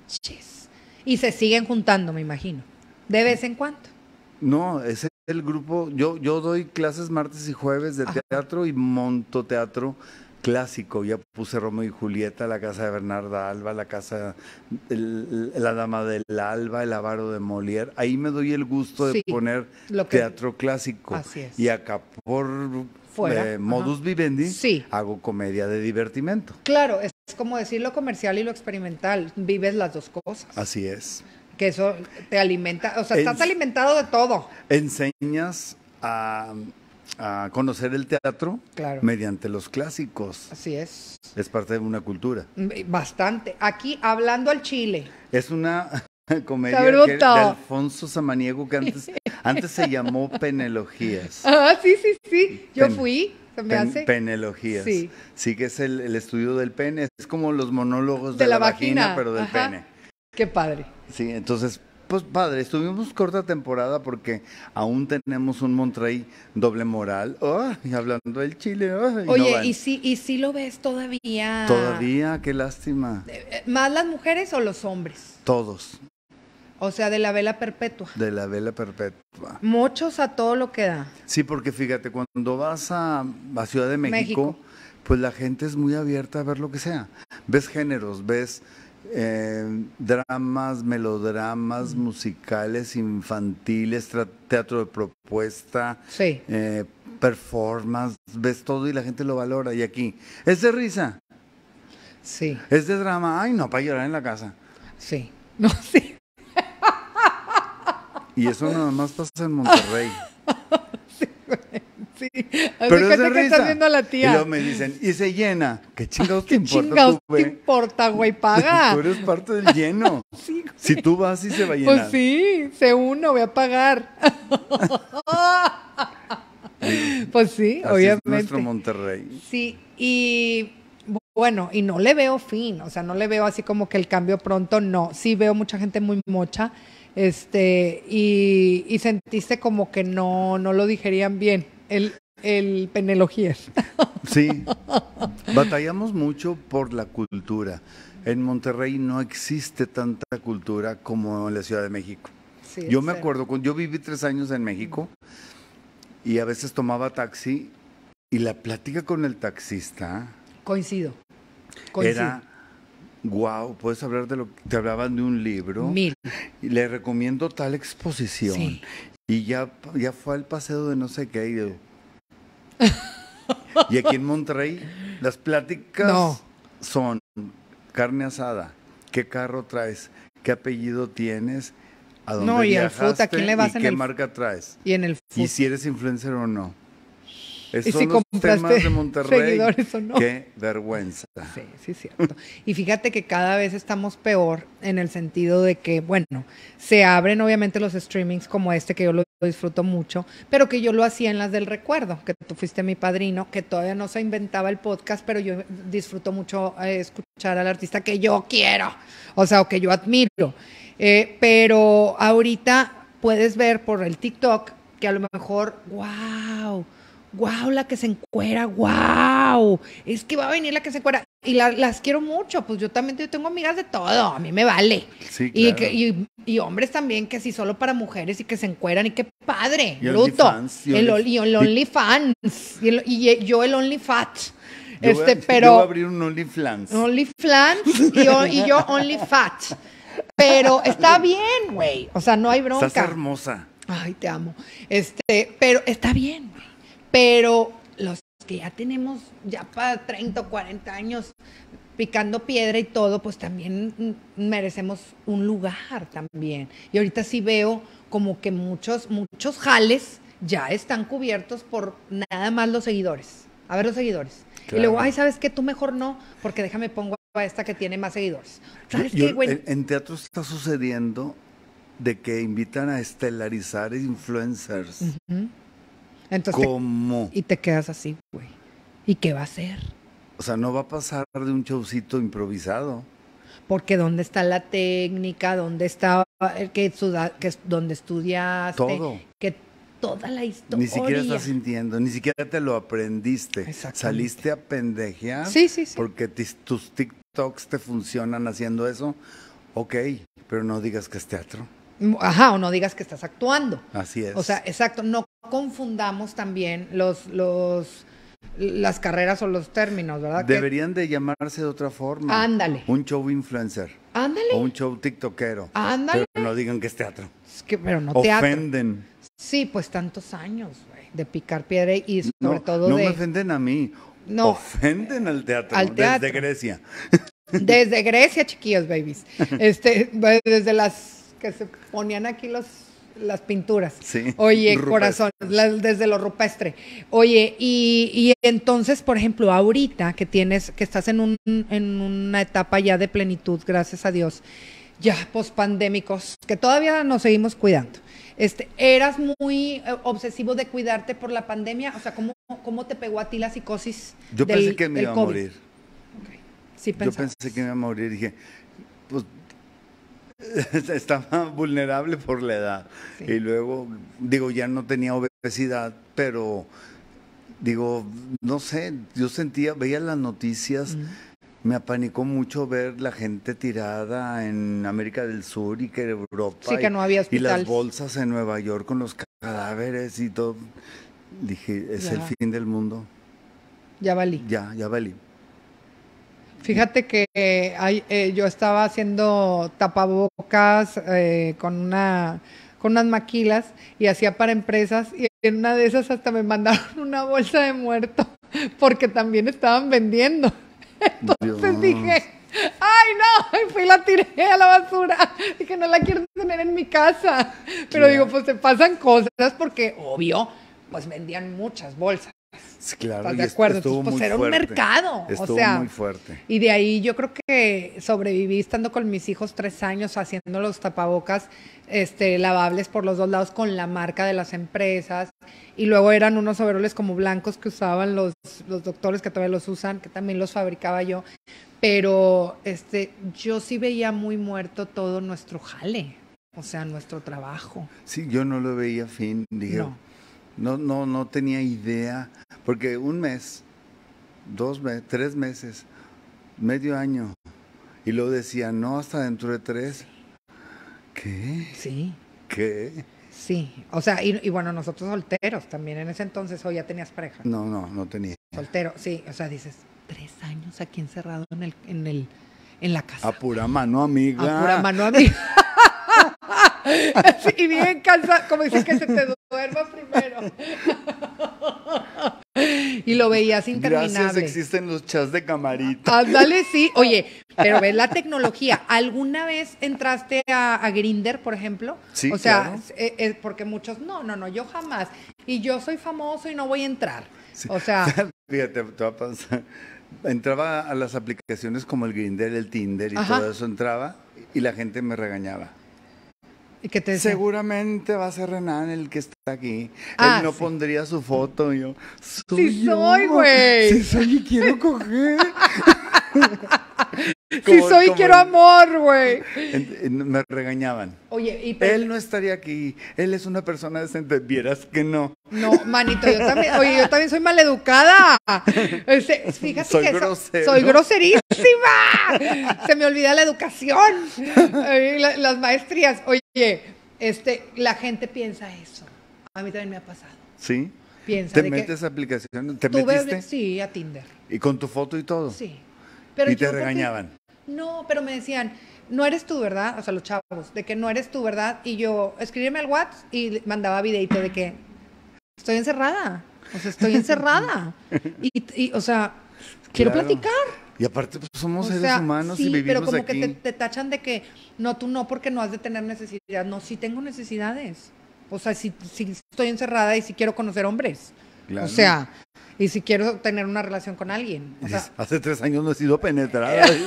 manches. Y se siguen juntando, me imagino, de vez en cuando. No, ese es el grupo. Yo doy clases martes y jueves de teatro y monto teatro clásico. Ya puse Romeo y Julieta, la casa de Bernarda Alba, la casa, la dama del Alba, el avaro de Molière. Ahí me doy el gusto de poner teatro clásico. Así es. Y acá por modus vivendi hago comedia de divertimento. Claro, es como decir lo comercial y lo experimental. Vives las dos cosas. Así es. Que eso te alimenta, o sea, estás alimentado de todo. Enseñas a conocer el teatro mediante los clásicos. Así es. Es parte de una cultura. Bastante. Aquí, hablando al chile. Es una comedia de Alfonso Samaniego que antes se llamó Penelogías. Ah, sí. Yo fui, se me hace. Penelogías. Sí, que es el estudio del pene. Es como los monólogos de la vagina, pero del pene. Qué padre. Sí, entonces, pues padre, estuvimos corta temporada porque aún tenemos un Monterrey doble moral. Y hablando del Chile. Oye, no ¿y si lo ves todavía? Todavía, qué lástima. ¿Más las mujeres o los hombres? Todos. O sea, de la vela perpetua. De la vela perpetua. Muchos a todo lo que da. Sí, porque fíjate, cuando vas a Ciudad de México, pues la gente es muy abierta a ver lo que sea. Ves géneros, ves dramas, melodramas, musicales, infantiles, teatro de propuesta, performance, ves todo y la gente lo valora. Y aquí, ¿es de risa? Sí. ¿Es de drama? Ay, no, para llorar en la casa. Sí. No, sí. Y eso nada más pasa en Monterrey. Sí. Pero es de risa. Estás viendo a la tía. Y luego me dicen, y se llena. ¿Qué chingados te importa? ¿Qué chingados te importa, güey? Paga. Tú eres parte del lleno. Sí, si tú vas y se va a llenar. Pues sí, se uno, voy a pagar. Pues sí, así obviamente. Es nuestro Monterrey. Sí, y bueno, y no le veo fin, o sea, no le veo así como que el cambio pronto, no. Sí veo mucha gente muy mocha, y sentiste como que no lo digerían bien, el Penelogías. Sí, batallamos mucho por la cultura. En Monterrey no existe tanta cultura como en la Ciudad de México. Sí, yo me acuerdo, yo viví 3 años en México y a veces tomaba taxi y la plática con el taxista... Coincido. Era, wow, puedes hablar de lo que te hablaban de un libro. 1000. Y le recomiendo tal exposición. Sí. Y ya fue al paseo de no sé qué. Y aquí en Monterrey, las pláticas son carne asada, qué carro traes, qué apellido tienes, a dónde viajaste, el food, ¿a quién le vas y qué marca traes. Y en el food. Y si eres influencer o no. Esos ¿Y son si los temas de Monterrey. Seguidores o no? Qué vergüenza. Sí, cierto. Y fíjate que cada vez estamos peor en el sentido de que, bueno, se abren obviamente los streamings como este, que yo lo disfruto mucho, pero que yo lo hacía en las del recuerdo, que tú fuiste mi padrino, que todavía no se inventaba el podcast, pero yo disfruto mucho escuchar al artista que yo quiero, o sea, o que yo admiro. Pero ahorita puedes ver por el TikTok que a lo mejor, wow, la que se encuera, wow, es que va a venir la que se encuera. Y las quiero mucho, pues yo tengo amigas de todo, a mí me vale. Sí, claro. Y hombres también, que sí, solo para mujeres y que se encueran, y qué padre, y bruto. El OnlyFans, y yo el OnlyFat. Pero yo voy a abrir un OnlyFans. OnlyFans y yo OnlyFat. Pero está bien, güey, o sea, no hay bronca. Estás hermosa. Ay, te amo. Pero está bien, güey. Pero los que ya tenemos ya para 30 o 40 años picando piedra y todo, pues también merecemos un lugar también. Y ahorita sí veo como que muchos jales ya están cubiertos por nada más los seguidores. A ver los seguidores. Claro. Y luego, ay, ¿sabes qué? Tú mejor no, porque déjame pongo a esta que tiene más seguidores. ¿Sabes qué, güey? En teatro está sucediendo de que invitan a estelarizar influencers. Uh-huh. Entonces, ¿cómo? Y te quedas así, güey. ¿Y qué va a hacer? O sea, no va a pasar de un showcito improvisado. Porque ¿dónde está la técnica? ¿Dónde está dónde estudiaste? Todo. Que toda la historia. Ni siquiera estás sintiendo, ni siquiera te lo aprendiste. Saliste a pendejear. Sí. Porque tus TikToks te funcionan haciendo eso. Ok, pero no digas que es teatro. Ajá, o no digas que estás actuando. Así es. O sea, exacto, no confundamos también las carreras o los términos, ¿verdad? Deberían de llamarse de otra forma. Ándale. Un show influencer. Ándale. O un show tiktokero. Ándale. Pero no digan que es teatro. Pero no teatro. Ofenden. Sí, pues tantos años, güey, de picar piedra y sobre todo no me ofenden a mí. No. Ofenden al teatro. Desde Grecia. Desde Grecia, chiquillos, babies. Desde las que se ponían aquí las pinturas. Sí. Oye, corazón, desde lo rupestre. Oye, y entonces, por ejemplo, ahorita que estás en una etapa ya de plenitud, gracias a Dios, ya pospandémicos, que todavía nos seguimos cuidando. ¿Eras muy obsesivo de cuidarte por la pandemia? O sea, ¿cómo te pegó a ti la psicosis? Yo pensé que me iba a morir. Okay. Sí, yo pensé que me iba a morir. Dije, pues estaba vulnerable por la edad. Sí. Y luego, ya no tenía obesidad, pero, no sé, yo veía las noticias. Me apanicó mucho ver la gente tirada en América del Sur y que en Europa. Sí, que no había hospitales. Y las bolsas en Nueva York con los cadáveres y todo. Dije, es el fin del mundo. Ya valí. Ya valí. Fíjate que yo estaba haciendo tapabocas con unas maquilas y hacía para empresas y en una de esas hasta me mandaron una bolsa de muerto porque también estaban vendiendo. Entonces dije, ¡ay no! Y fui y la tiré a la basura. Dije, no la quiero tener en mi casa. Pero digo, pues te pasan cosas porque, obvio, pues vendían muchas bolsas. Sí, claro. ¿Estás de acuerdo? Entonces, pues era un mercado. Estuvo muy fuerte. Y de ahí yo creo que sobreviví estando con mis hijos 3 años haciendo los tapabocas lavables por los 2 lados con la marca de las empresas. Y luego eran unos overoles como blancos que usaban los doctores que todavía los usan, que también los fabricaba yo. Pero yo sí veía muy muerto todo nuestro jale, o sea, nuestro trabajo. Sí, yo no lo veía fin, dije. No tenía idea, porque 1 mes, 2 meses, 3 meses, medio año, y luego decía, no, hasta dentro de 3. ¿Qué? Sí. ¿Qué? Sí, o sea, y bueno, nosotros solteros también en ese entonces, ¿o ya tenías pareja? No tenía. Soltero, sí, o sea, dices, 3 años aquí encerrado en la casa. A pura mano amiga. A pura mano amiga. Y bien cansado, como dices que se te duerma primero. Y lo veías interminable. Gracias, existen los chats de camarita. Ándale, sí. Oye, pero ves la tecnología. ¿Alguna vez entraste a Grindr, por ejemplo? Sí, o sea, claro. Porque muchos, no, yo jamás. Y yo soy famoso y no voy a entrar. Sí. O sea. Fíjate, te va a pasar. Entraba a las aplicaciones como el Grindr, el Tinder y todo eso, entraba y la gente me regañaba. ¿Y qué te decía? Seguramente va a ser Renan el que está aquí. Él no pondría su foto. Y yo, sí soy, güey. Sí soy y quiero coger. Sí soy y quiero amor, güey. Me regañaban. Oye, él no estaría aquí. Él es una persona decente. Vieras que no. No, manito, yo también soy maleducada. Fíjate soy que grosero. Soy groserísima. Se me olvida la educación. Las maestrías. Oye, la gente piensa eso. A mí también me ha pasado. ¿Sí? Piensa ¿Te metes a aplicaciones? ¿Te metiste? Sí, a Tinder. ¿Y con tu foto y todo? Sí. Pero ¿y te regañaban? No, pero me decían, no eres tú, ¿verdad? O sea, los chavos, de que no eres tú, ¿verdad? Y yo, escribirme al WhatsApp y mandaba videito de que estoy encerrada. O sea, estoy encerrada. Y o sea, quiero platicar. Y aparte, pues somos seres humanos y vivimos aquí. Pero como que te tachan de que, no, tú no, porque no has de tener necesidad. No, sí tengo necesidades. O sea, sí estoy encerrada y sí quiero conocer hombres. Claro. O sea, y si quiero tener una relación con alguien. O sea, hace 3 años no he sido penetrada. Sí.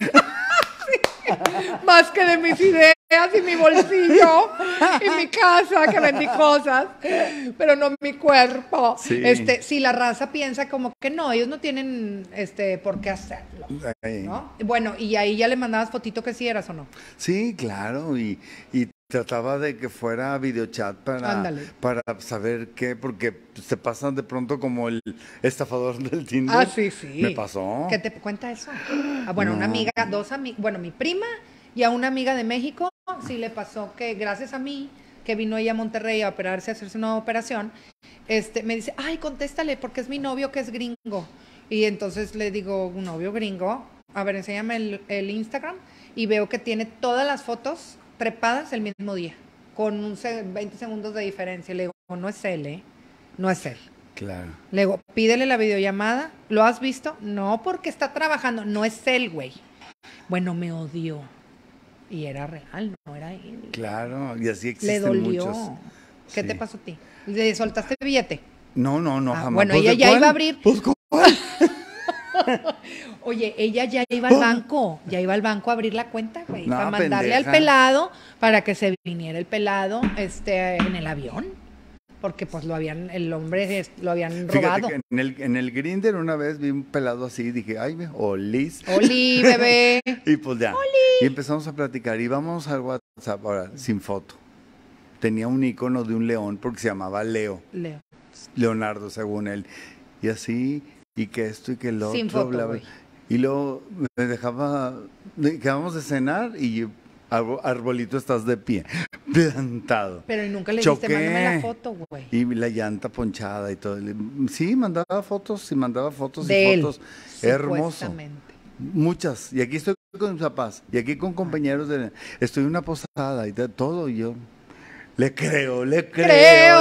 Más que de mis ideas y mi bolsillo y mi casa, que vendí cosas, pero no mi cuerpo. Sí. Si la raza piensa como que no, ellos no tienen por qué hacerlo, ¿no? Bueno, y ahí ya le mandabas fotito que sí eras o no. Sí, claro, y trataba de que fuera videochat para saber qué, porque se pasan de pronto como el estafador del Tinder. Ah, sí. Me pasó. ¿Qué te cuenta eso? Bueno, una amiga, 2 amigas, bueno, mi prima Y a una amiga de México sí le pasó que gracias a mí, que vino ella a Monterrey a operarse, a hacerse una operación, me dice, ay, contéstale, porque es mi novio que es gringo. Y entonces le digo, ¿un novio gringo? A ver, enséñame el Instagram. Y veo que tiene todas las fotos trepadas el mismo día, con 20 segundos de diferencia. Le digo, no es él, ¿eh? No es él. Claro. Le digo, pídele la videollamada. ¿Lo has visto? No, porque está trabajando. No es él, güey. Bueno, me odió. Y era real, no era él. Claro, y así existen Le dolió. muchos. ¿Qué Sí. te pasó a ti? ¿Le soltaste billete? No, jamás. Bueno, Pues, ella ¿de ya cuál? iba a abrir. Pues, ¿cuál? Oye, ella ya iba al banco, a abrir la cuenta, güey, No, para mandarle pendeja. al pelado para que se viniera el pelado en el avión, porque pues el hombre lo habían robado. Fíjate que en el Grindr una vez vi un pelado así y dije, ay, Olis. Oli, bebé. Y pues ya. Y empezamos a platicar y vamos al WhatsApp ahora, sin foto. Tenía un icono de un león porque se llamaba Leo. Leonardo, según él. Y así, y que esto y que el otro, Sin foto, bla, bla. güey. Y luego me dejaba, quedábamos de cenar y arbolito estás de pie, plantado. Pero nunca le Choqué. dijiste, mándame la foto, güey. Y la llanta ponchada y todo. Sí, mandaba fotos De y él, fotos. Hermoso. supuestamente. Muchas. Y aquí estoy con mis papás. Y aquí con compañeros estoy en una posada y todo. Y yo le creo. Le creo.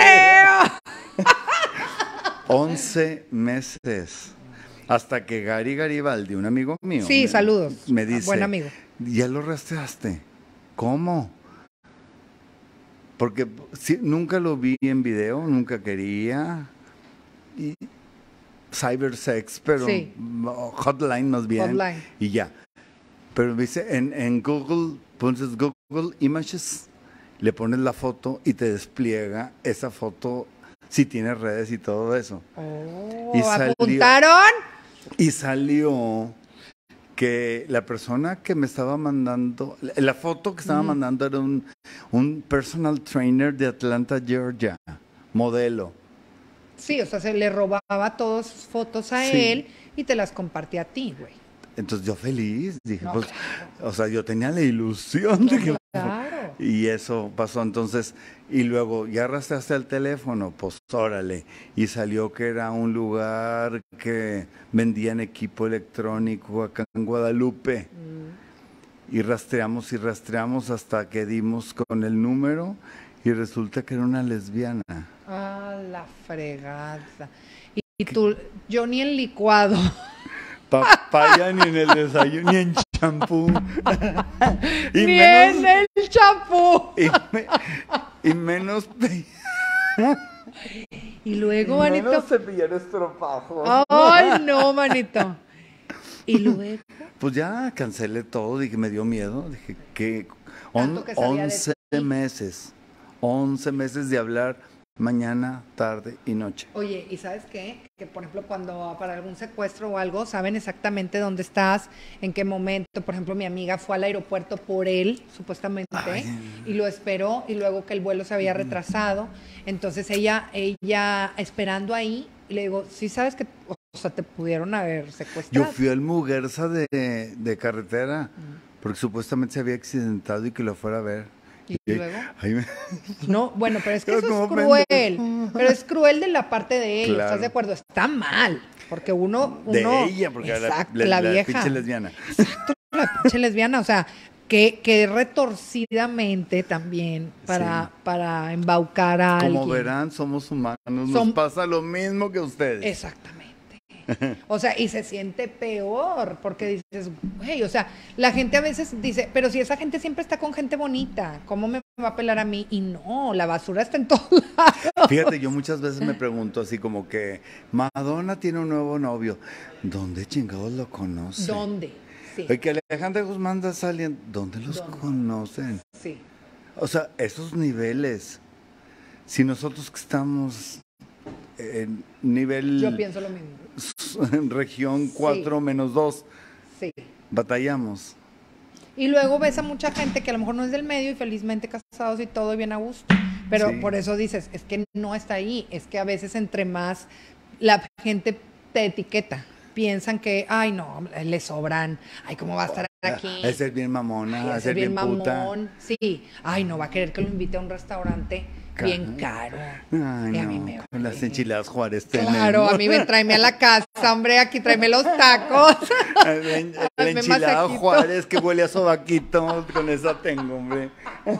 11 meses. Hasta que Gary Garibaldi, un amigo mío. Sí, saludos. Me dice, Buen amigo. ¿ya lo rastreaste? ¿Cómo? Porque nunca lo vi en video, nunca quería. Y cybersex, pero Sí. hotline más bien. Hotline. Y ya. Pero dice, en Google, pones Google Images, le pones la foto y te despliega esa foto si tiene redes y todo eso. Oh, Y salió- ¿apuntaron? Y salió que la persona que me estaba mandando, la foto que estaba mandando era un personal trainer de Atlanta, Georgia, modelo. Sí, o sea, se le robaba todas sus fotos a Sí. él y te las compartía a ti, güey. Entonces yo feliz, dije, No, pues, claro. o sea, yo tenía la ilusión de que... Claro. Y eso pasó entonces, y luego ya arrastraste el teléfono, pues órale, y salió que era un lugar que vendían equipo electrónico acá en Guadalupe, y rastreamos hasta que dimos con el número, y resulta que era una lesbiana. Ah, la fregada. Y tú, yo ni en licuado. Papaya ni en el desayuno, ni en champú. Ni en el champú. Y menos Y luego, manito. menos cepillar estropajo. Ay, no, manito. Y luego. Pues ya cancelé todo, dije, me dio miedo, dije que Tanto que sabía de 11 ti. meses, 11 meses de hablar mañana, tarde y noche. Oye, ¿y sabes qué? Que por ejemplo cuando para algún secuestro o algo, saben exactamente dónde estás, en qué momento. Por ejemplo, mi amiga fue al aeropuerto por él, supuestamente, y lo esperó, y luego que el vuelo se había retrasado. Entonces ella esperando ahí, le digo, sí sabes que, o sea, te pudieron haber secuestrado. Yo fui al Muguerza de carretera, porque supuestamente se había accidentado y que lo fuera a ver. ¿Y luego? Ay, No, bueno, pero es que Pero eso es como cruel. pendejo. Pero es cruel de la parte de ellos, Claro. ¿estás de acuerdo? Está mal, porque uno de ella, porque exacto, la vieja. pinche lesbiana. La pinche lesbiana, o sea, que retorcidamente también para embaucar a alguien. Como verán, somos humanos, nos pasa lo mismo que ustedes. Exactamente. O sea, y se siente peor, porque dices, güey, o sea, la gente a veces dice, pero si esa gente siempre está con gente bonita, ¿cómo me va a pelar a mí? Y no, la basura está en todos lados. Fíjate, yo muchas veces me pregunto así como que Madonna tiene un nuevo novio. ¿Dónde chingados lo conocen? ¿Dónde? Sí. Oye, que Alejandra Guzmán da saliendo. ¿Dónde los conocen? Sí. O sea, esos niveles. Si nosotros que estamos en nivel... Yo pienso lo mismo. En región 4 menos 2, Sí. batallamos. Y luego ves a mucha gente que a lo mejor no es del medio y felizmente casados y todo y bien a gusto. Pero Sí. por eso dices, es que no está ahí. Es que a veces entre más la gente te etiqueta. Piensan que, ay no, le sobran. Ay, ¿cómo va a estar aquí. A ser bien mamona, a ser bien puta. mamón. Sí. Ay, no va a querer que lo invite a un restaurante bien caro. Ay, Y a no, mí me con las vale. enchiladas Juárez Claro, a mí me tráeme a la casa, hombre, aquí tráeme los tacos. La Hazme enchilada masajito. Juárez que huele a sobaquito, con esa tengo, hombre.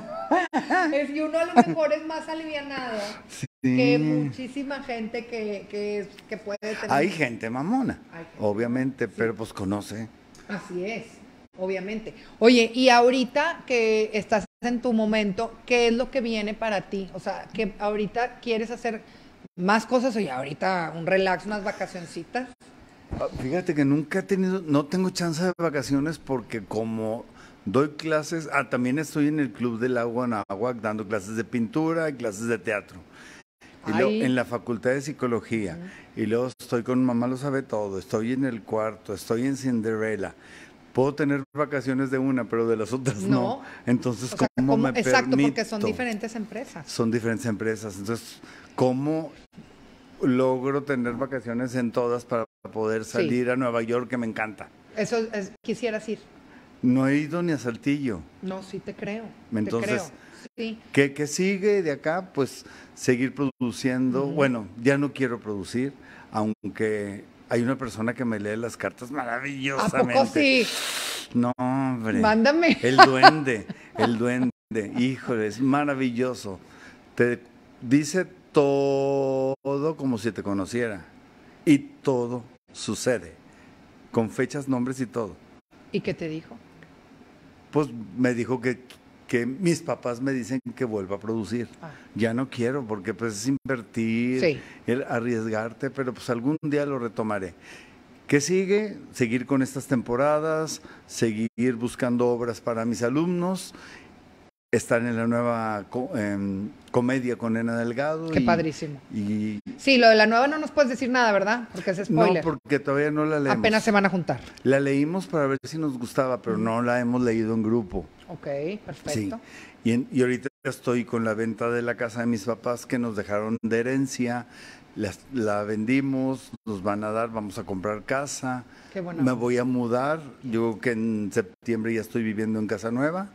Y uno a lo mejor es más alivianado que muchísima gente que puede tener. Hay gente mamona, Hay gente obviamente, sí. pero pues conoce. Así es, obviamente. Oye, y ahorita que estás en tu momento, ¿qué es lo que viene para ti? O sea, que ahorita quieres hacer más cosas o ya ahorita un relax, unas vacacioncitas. Fíjate que nunca he tenido, no tengo chance de vacaciones porque como doy clases, también estoy en el Club del Agua Anáhuac dando clases de pintura y clases de teatro. Y luego en la Facultad de Psicología. Y luego estoy con Mamá lo sabe todo, estoy en El Cuarto, estoy en Cinderella. Puedo tener vacaciones de una, pero de las otras no. Entonces, o sea, ¿cómo me exacto, permito? porque son diferentes empresas. Son diferentes empresas. Entonces, ¿cómo logro tener vacaciones en todas para poder salir a Nueva York, que me encanta? Eso quisieras ir. No he ido ni a Saltillo. No, sí te creo. Entonces, te creo. Sí. ¿Qué sigue de acá? Pues seguir produciendo. Bueno, ya no quiero producir, aunque hay una persona que me lee las cartas maravillosamente. ¿A poco sí? No, hombre. Mándame. El duende. Híjole, es maravilloso. Te dice todo como si te conociera. Y todo sucede. Con fechas, nombres y todo. ¿Y qué te dijo? Pues me dijo que mis papás me dicen que vuelva a producir. Ya no quiero, porque pues es invertir, arriesgarte, pero pues algún día lo retomaré. ¿Qué sigue? Seguir con estas temporadas, seguir buscando obras para mis alumnos, estar en la nueva comedia con Nena Delgado. Qué padrísimo. Y sí, lo de la nueva no nos puedes decir nada, ¿verdad? Porque es spoiler. No, porque todavía no la leemos. Apenas se van a juntar. La leímos para ver si nos gustaba, pero no la hemos leído en grupo. Ok, perfecto. Sí. Y ahorita estoy con la venta de la casa de mis papás que nos dejaron de herencia. La vendimos, nos van a dar, vamos a comprar casa. Qué bueno. Me voy a mudar. Yo que en septiembre ya estoy viviendo en casa nueva.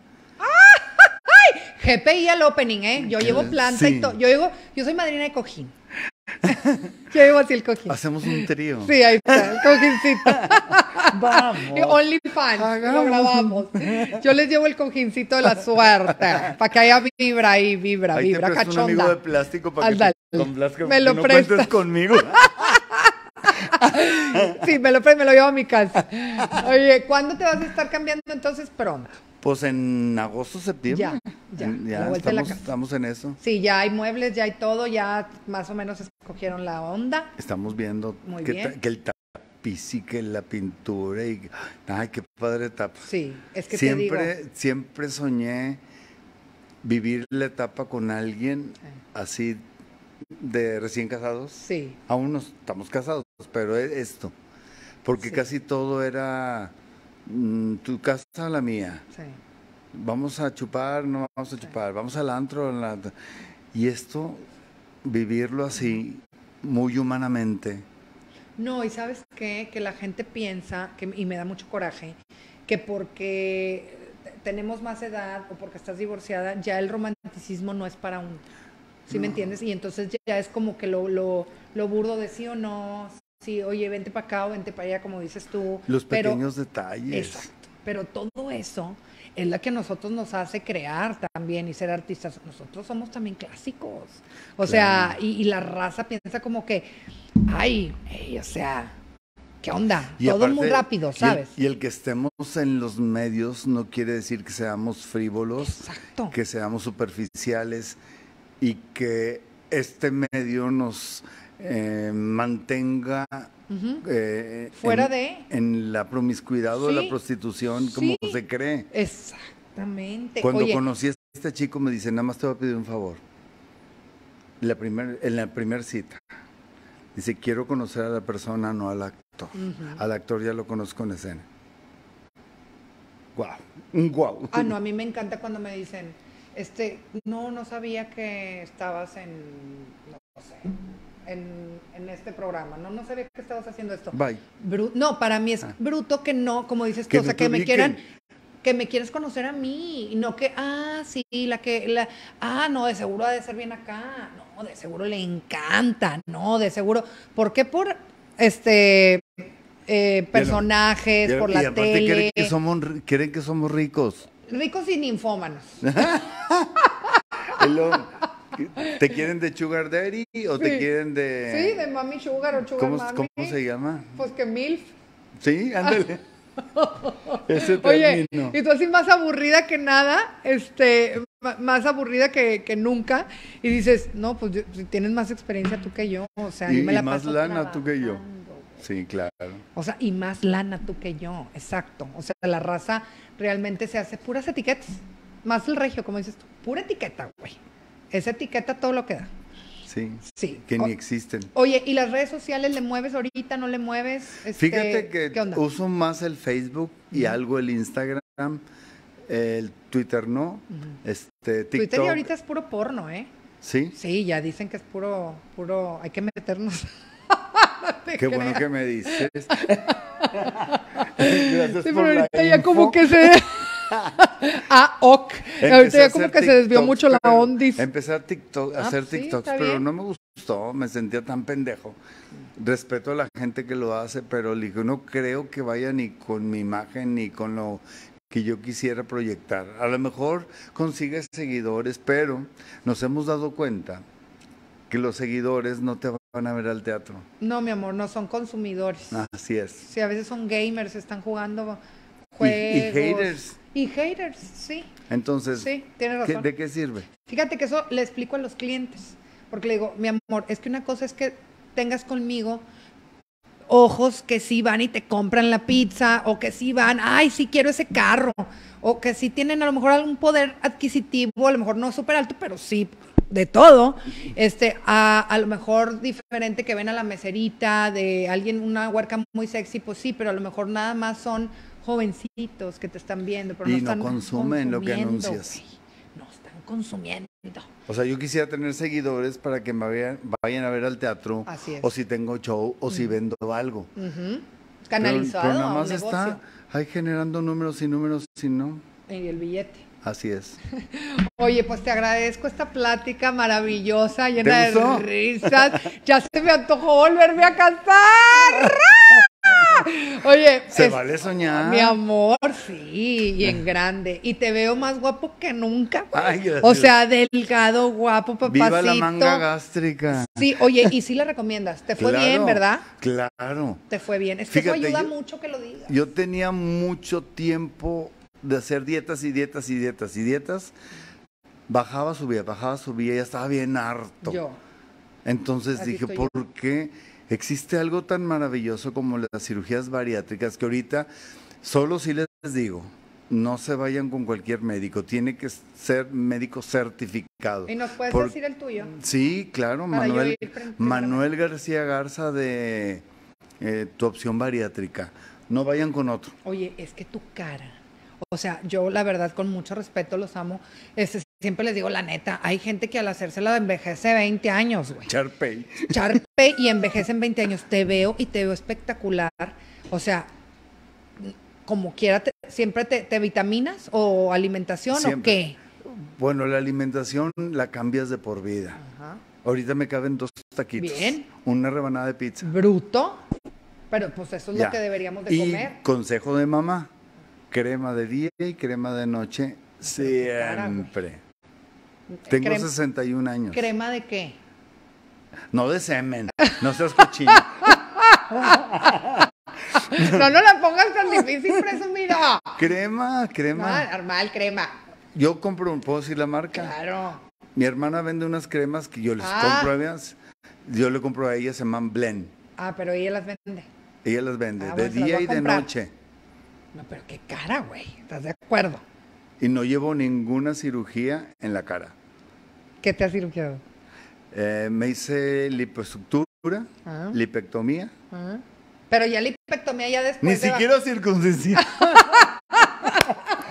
GPI al opening, ¿eh? Yo llevo planta y todo. Yo soy madrina de cojín. Yo llevo así el cojín. Hacemos un trío. Sí, ahí está, el cojincito. Vamos. OnlyFans, lo grabamos. Yo les llevo el cojincito de la suerte, para que haya vibra ahí, vibra, ahí te cachonda. Un amigo de plástico para que me lo no prestas. cuentes conmigo. Sí, me lo llevo a mi casa. Oye, ¿cuándo te vas a estar cambiando entonces? Pronto. Pues en agosto, septiembre. Ya estamos en eso. Sí, ya hay muebles, ya hay todo, ya más o menos escogieron la onda. Estamos viendo que el tapiz y que la pintura y ay, qué padre etapa. Sí, es que siempre soñé vivir la etapa con alguien así de recién casados. Sí. Aún no estamos casados, pero esto, porque casi todo era tu casa, la mía. Sí. Vamos a chupar, no vamos a chupar, vamos al antro. Y esto, vivirlo así, muy humanamente. No, y ¿sabes qué? Que la gente piensa, y me da mucho coraje, que porque tenemos más edad o porque estás divorciada, ya el romanticismo no es para uno. ¿Sí me entiendes? Y entonces ya es como que lo burdo de sí o no. Sí, oye, vente para acá o vente para allá, como dices tú. Los pequeños detalles. Exacto. Pero todo eso es la que a nosotros nos hace crear también y ser artistas. Nosotros somos también clásicos. O sea, y la raza piensa como que, o sea, ¿qué onda? Y todo aparte, muy rápido, ¿sabes? Y el que estemos en los medios no quiere decir que seamos frívolos, exacto, que seamos superficiales y que este medio nos mantenga fuera en la promiscuidad o la prostitución, como se cree. Exactamente. Cuando conocí a este chico me dice, nada más te voy a pedir un favor. En la primera cita. Dice, quiero conocer a la persona, no al actor. Al actor ya lo conozco en escena. Guau. No, a mí me encanta cuando me dicen, no sabía que estabas en, no sé, en este programa. No sabía que estabas haciendo esto. Bye. No, para mí es bruto que no, como dices tú, o sea, que me quieran, que me quieres conocer a mí, y no que, sí, no, de seguro ha de ser bien acá, no, de seguro le encanta, no, de seguro, ¿por qué por personajes, por la tele? Creen que somos ricos. Ricos y ninfómanos. ¿Te quieren de sugar daddy o te quieren de...? Sí, de mami sugar o sugar mami. ¿Cómo se llama? Pues que milf. Sí, ándale. Ese Oye, término. y tú así más aburrida que nada, más aburrida que nunca, y dices, no, pues tienes más experiencia tú que yo, o sea, y me la más paso lana tú que yo. Sí, claro. O sea, y más lana tú que yo, exacto. O sea, la raza realmente se hace puras etiquetas, más el regio, como dices tú, pura etiqueta, güey. Esa etiqueta todo lo que da. Sí. Que ni existen. Oye, ¿y las redes sociales le mueves ahorita, no le mueves? Fíjate que ¿qué onda? uso más el Facebook y algo el Instagram, el Twitter no, TikTok. Twitter y ahorita es puro porno, ¿eh? ¿Sí? Sí, ya dicen que es puro, hay que meternos. Qué bueno que me dices. Gracias sí, por pero ahorita la ya info. como que se... ok. Ahorita ya como que se desvió mucho la ondis. Empecé a hacer sí, TikToks, está pero bien. no me gustó, me sentía tan pendejo. Respeto a la gente que lo hace, pero le digo, no creo que vaya ni con mi imagen ni con lo que yo quisiera proyectar. A lo mejor consigues seguidores, pero nos hemos dado cuenta que los seguidores no te van a ver al teatro. No, mi amor, no son consumidores. Así es. Sí, a veces son gamers, están jugando juegos. Y haters. Y haters, sí. Entonces, sí, tienes razón. ¿de qué sirve? Fíjate que eso le explico a los clientes, porque le digo, mi amor, es que una cosa es que tengas conmigo ojos que sí van y te compran la pizza, o que sí van, ay, sí quiero ese carro, o que sí tienen a lo mejor algún poder adquisitivo, a lo mejor no súper alto, pero sí de todo, a lo mejor diferente que ven a la meserita de alguien, una huerca muy sexy, pues sí, pero a lo mejor nada más son jovencitos que te están viendo, pero y no están consumen lo que anuncias. Güey. No están consumiendo. O sea, yo quisiera tener seguidores para que me vayan a ver al teatro, Así es. o si tengo show, o si vendo algo. Canalizado pero nada a un más negocio. está ahí generando números y números, si no. Y el billete. Así es. Oye, pues te agradezco esta plática maravillosa, llena de risas. Ya se me antojó volverme a casar. Oye, se vale soñar. Mi amor, sí, y en grande. Y te veo más guapo que nunca. Ay, gracias. O sea, delgado, guapo, papacito. Viva la manga gástrica. Sí, oye, y sí la recomiendas. Te fue bien, ¿verdad? Claro. Te fue bien. Es que fíjate, eso ayuda mucho que lo digas. Yo tenía mucho tiempo de hacer dietas y dietas y dietas y dietas. Bajaba, subía, ya estaba bien harto. Yo. Entonces Así dije, ¿por qué existe algo tan maravilloso como las cirugías bariátricas? Que ahorita solo sí les digo, no se vayan con cualquier médico, tiene que ser médico certificado. ¿Y nos puedes decir el tuyo? Sí, claro, Manuel García Garza de Tu Opción Bariátrica. No vayan con otro. Oye, es que tu cara, o sea, yo la verdad con mucho respeto los amo, siempre les digo la neta, hay gente que al hacérsela envejece 20 años, güey. Charpey y envejece en 20 años. Te veo y te veo espectacular. O sea, como quiera, ¿siempre te vitaminas o alimentación siempre. O qué? Bueno, la alimentación la cambias de por vida. Ajá. Ahorita me caben 2 taquitos. Bien. Una rebanada de pizza. Bruto. Pero pues eso es lo que deberíamos de comer. Consejo de mamá, crema de día y crema de noche siempre. Tengo 61 años. ¿Crema de qué? No de semen, no seas cochino. No la pongas tan difícil, presumida. Crema. Normal, crema. Yo compro, ¿puedo decir la marca? Claro. Mi hermana vende unas cremas que yo les compro a ellas. Yo le compro a ellas, se llaman Blend. Pero ella las vende. Ella las vende, de día y de noche. No, pero qué cara, güey. ¿Estás de acuerdo? Y no llevo ninguna cirugía en la cara. ¿Qué te has cirugiado? Me hice liposuctura, lipectomía. Pero ya lipectomía ya después. Ni siquiera circuncisión.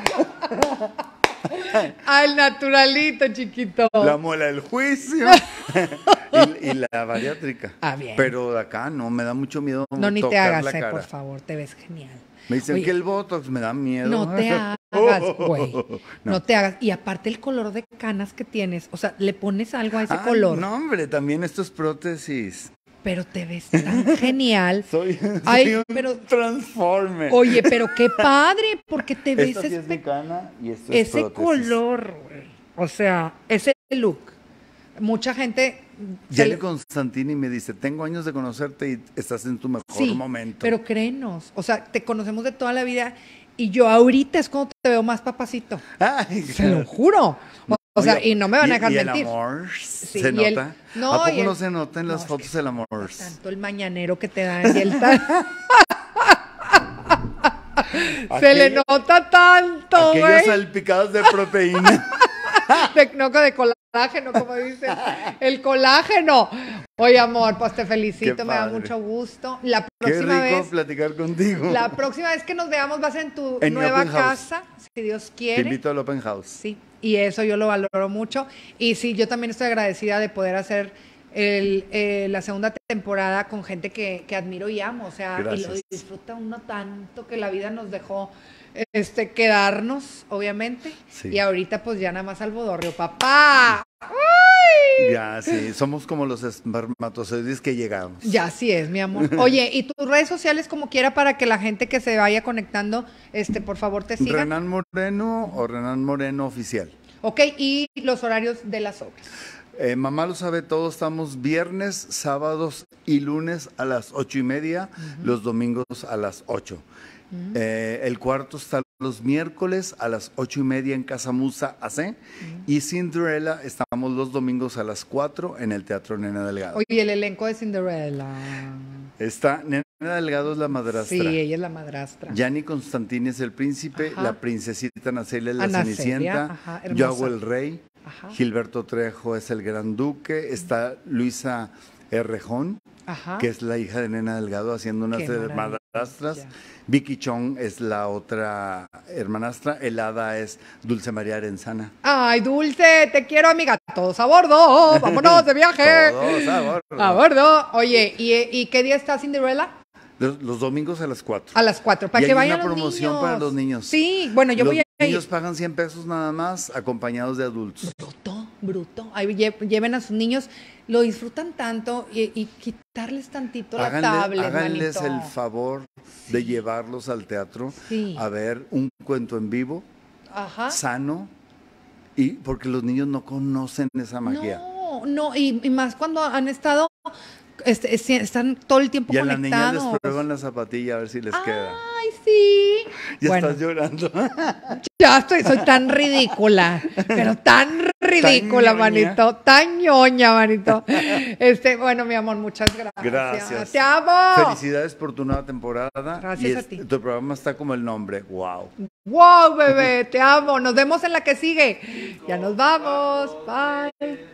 Al naturalito, chiquito. La muela del juicio. y la bariátrica. Ah, bien. Pero de acá no, me da mucho miedo No, ni te tocar hagas, la cara. por favor, te ves genial. Me dicen Oye, que el Botox me da miedo. no te hagas, güey. No. No te hagas. Y aparte el color de canas que tienes, o sea, le pones algo a ese color. No, hombre, también esto es prótesis. Pero te ves tan genial. Soy Ay, un pero transformer. oye, pero qué padre, porque te ves Esta sí es mi cana y esto es ese prótesis. color, güey. O sea, ese look. Mucha gente Jenny Constantini me dice, tengo años de conocerte y estás en tu mejor momento. Pero créenos, o sea, te conocemos de toda la vida y yo ahorita es cuando te veo más papacito. Ay, Se lo juro. O sea, y no me van a dejar y mentir. el amor Sí, se y nota. no, ¿A y poco no se nota en las es fotos que el amor? tanto el mañanero que te dan y el se le nota tanto, aquellos güey. salpicados de proteína. De colágeno, como dicen. El colágeno. Oye, amor, pues te felicito, Qué me da padre. mucho gusto. La Qué próxima rico vez, platicar contigo. la próxima vez que nos veamos va a ser en tu En mi nueva open house. casa, si Dios Te quiere. invito al Open House. Sí, y eso yo lo valoro mucho. Y sí, yo también estoy agradecida de poder hacer la segunda temporada con gente que admiro y amo. O sea, y lo Gracias. disfruta uno tanto que la vida nos dejó quedarnos, obviamente. Sí. Y ahorita pues ya nada más al bodorrio, papá. Ya, sí, somos como los espermatozoides que llegamos. Ya así es, mi amor. Oye, y tus redes sociales como quiera para que la gente que se vaya conectando, por favor te siga. Renan Moreno o Renan Moreno Oficial. Ok, y los horarios de las obras. Mamá lo sabe todo, estamos viernes, sábados y lunes a las 8:30, los domingos a las 8. El cuarto está los miércoles a las 8:30 en Casa Musa AC y Cinderella estamos los domingos a las 4 en el Teatro Nena Delgado. Oye, el elenco de Cinderella. Está Nena Delgado es la madrastra. Sí, ella es la madrastra. Gianni Constantini es el príncipe, Ajá. la princesita Nacelia es la Ana Celia, Cenicienta, ajá, yo hermosa. hago el rey, Ajá. Gilberto Trejo es el gran duque, está Luisa Errejón, Ajá. que es la hija de Nena Delgado haciendo unas Qué maravilla. madrastras. Vicky Chong es la otra hermanastra, el hada es Dulce María Arenzana. Ay, Dulce, te quiero, amiga. Todos a bordo. Vámonos de viaje. Todos a bordo. A bordo. Oye, ¿y qué día está Cinderella? Los domingos a las 4. A las 4, para Y que hay vayan una los promoción niños. para los niños. Sí, bueno, yo Los voy a ir. niños pagan 100 pesos nada más, acompañados de adultos. Bruto. Ahí lleven a sus niños, lo disfrutan tanto y quitarles tantito la tablet, Háganles manito. el favor de llevarlos al teatro Sí. a ver un cuento en vivo, Ajá. sano, y porque los niños no conocen esa magia. No, y más cuando han estado, están todo el tiempo Y a las niñas conectados. les prueban la zapatilla a ver si les queda. Ay, sí. Ya Bueno, estás llorando. ya soy tan ridícula, pero tan ridícula, ñoña. manito, tan ñoña, manito. Bueno, mi amor, muchas gracias. Gracias. Te amo. Felicidades por tu nueva temporada. Gracias a ti. Tu programa está como el nombre. Wow. Wow, bebé, te amo. Nos vemos en la que sigue. Ya nos vamos. Bye.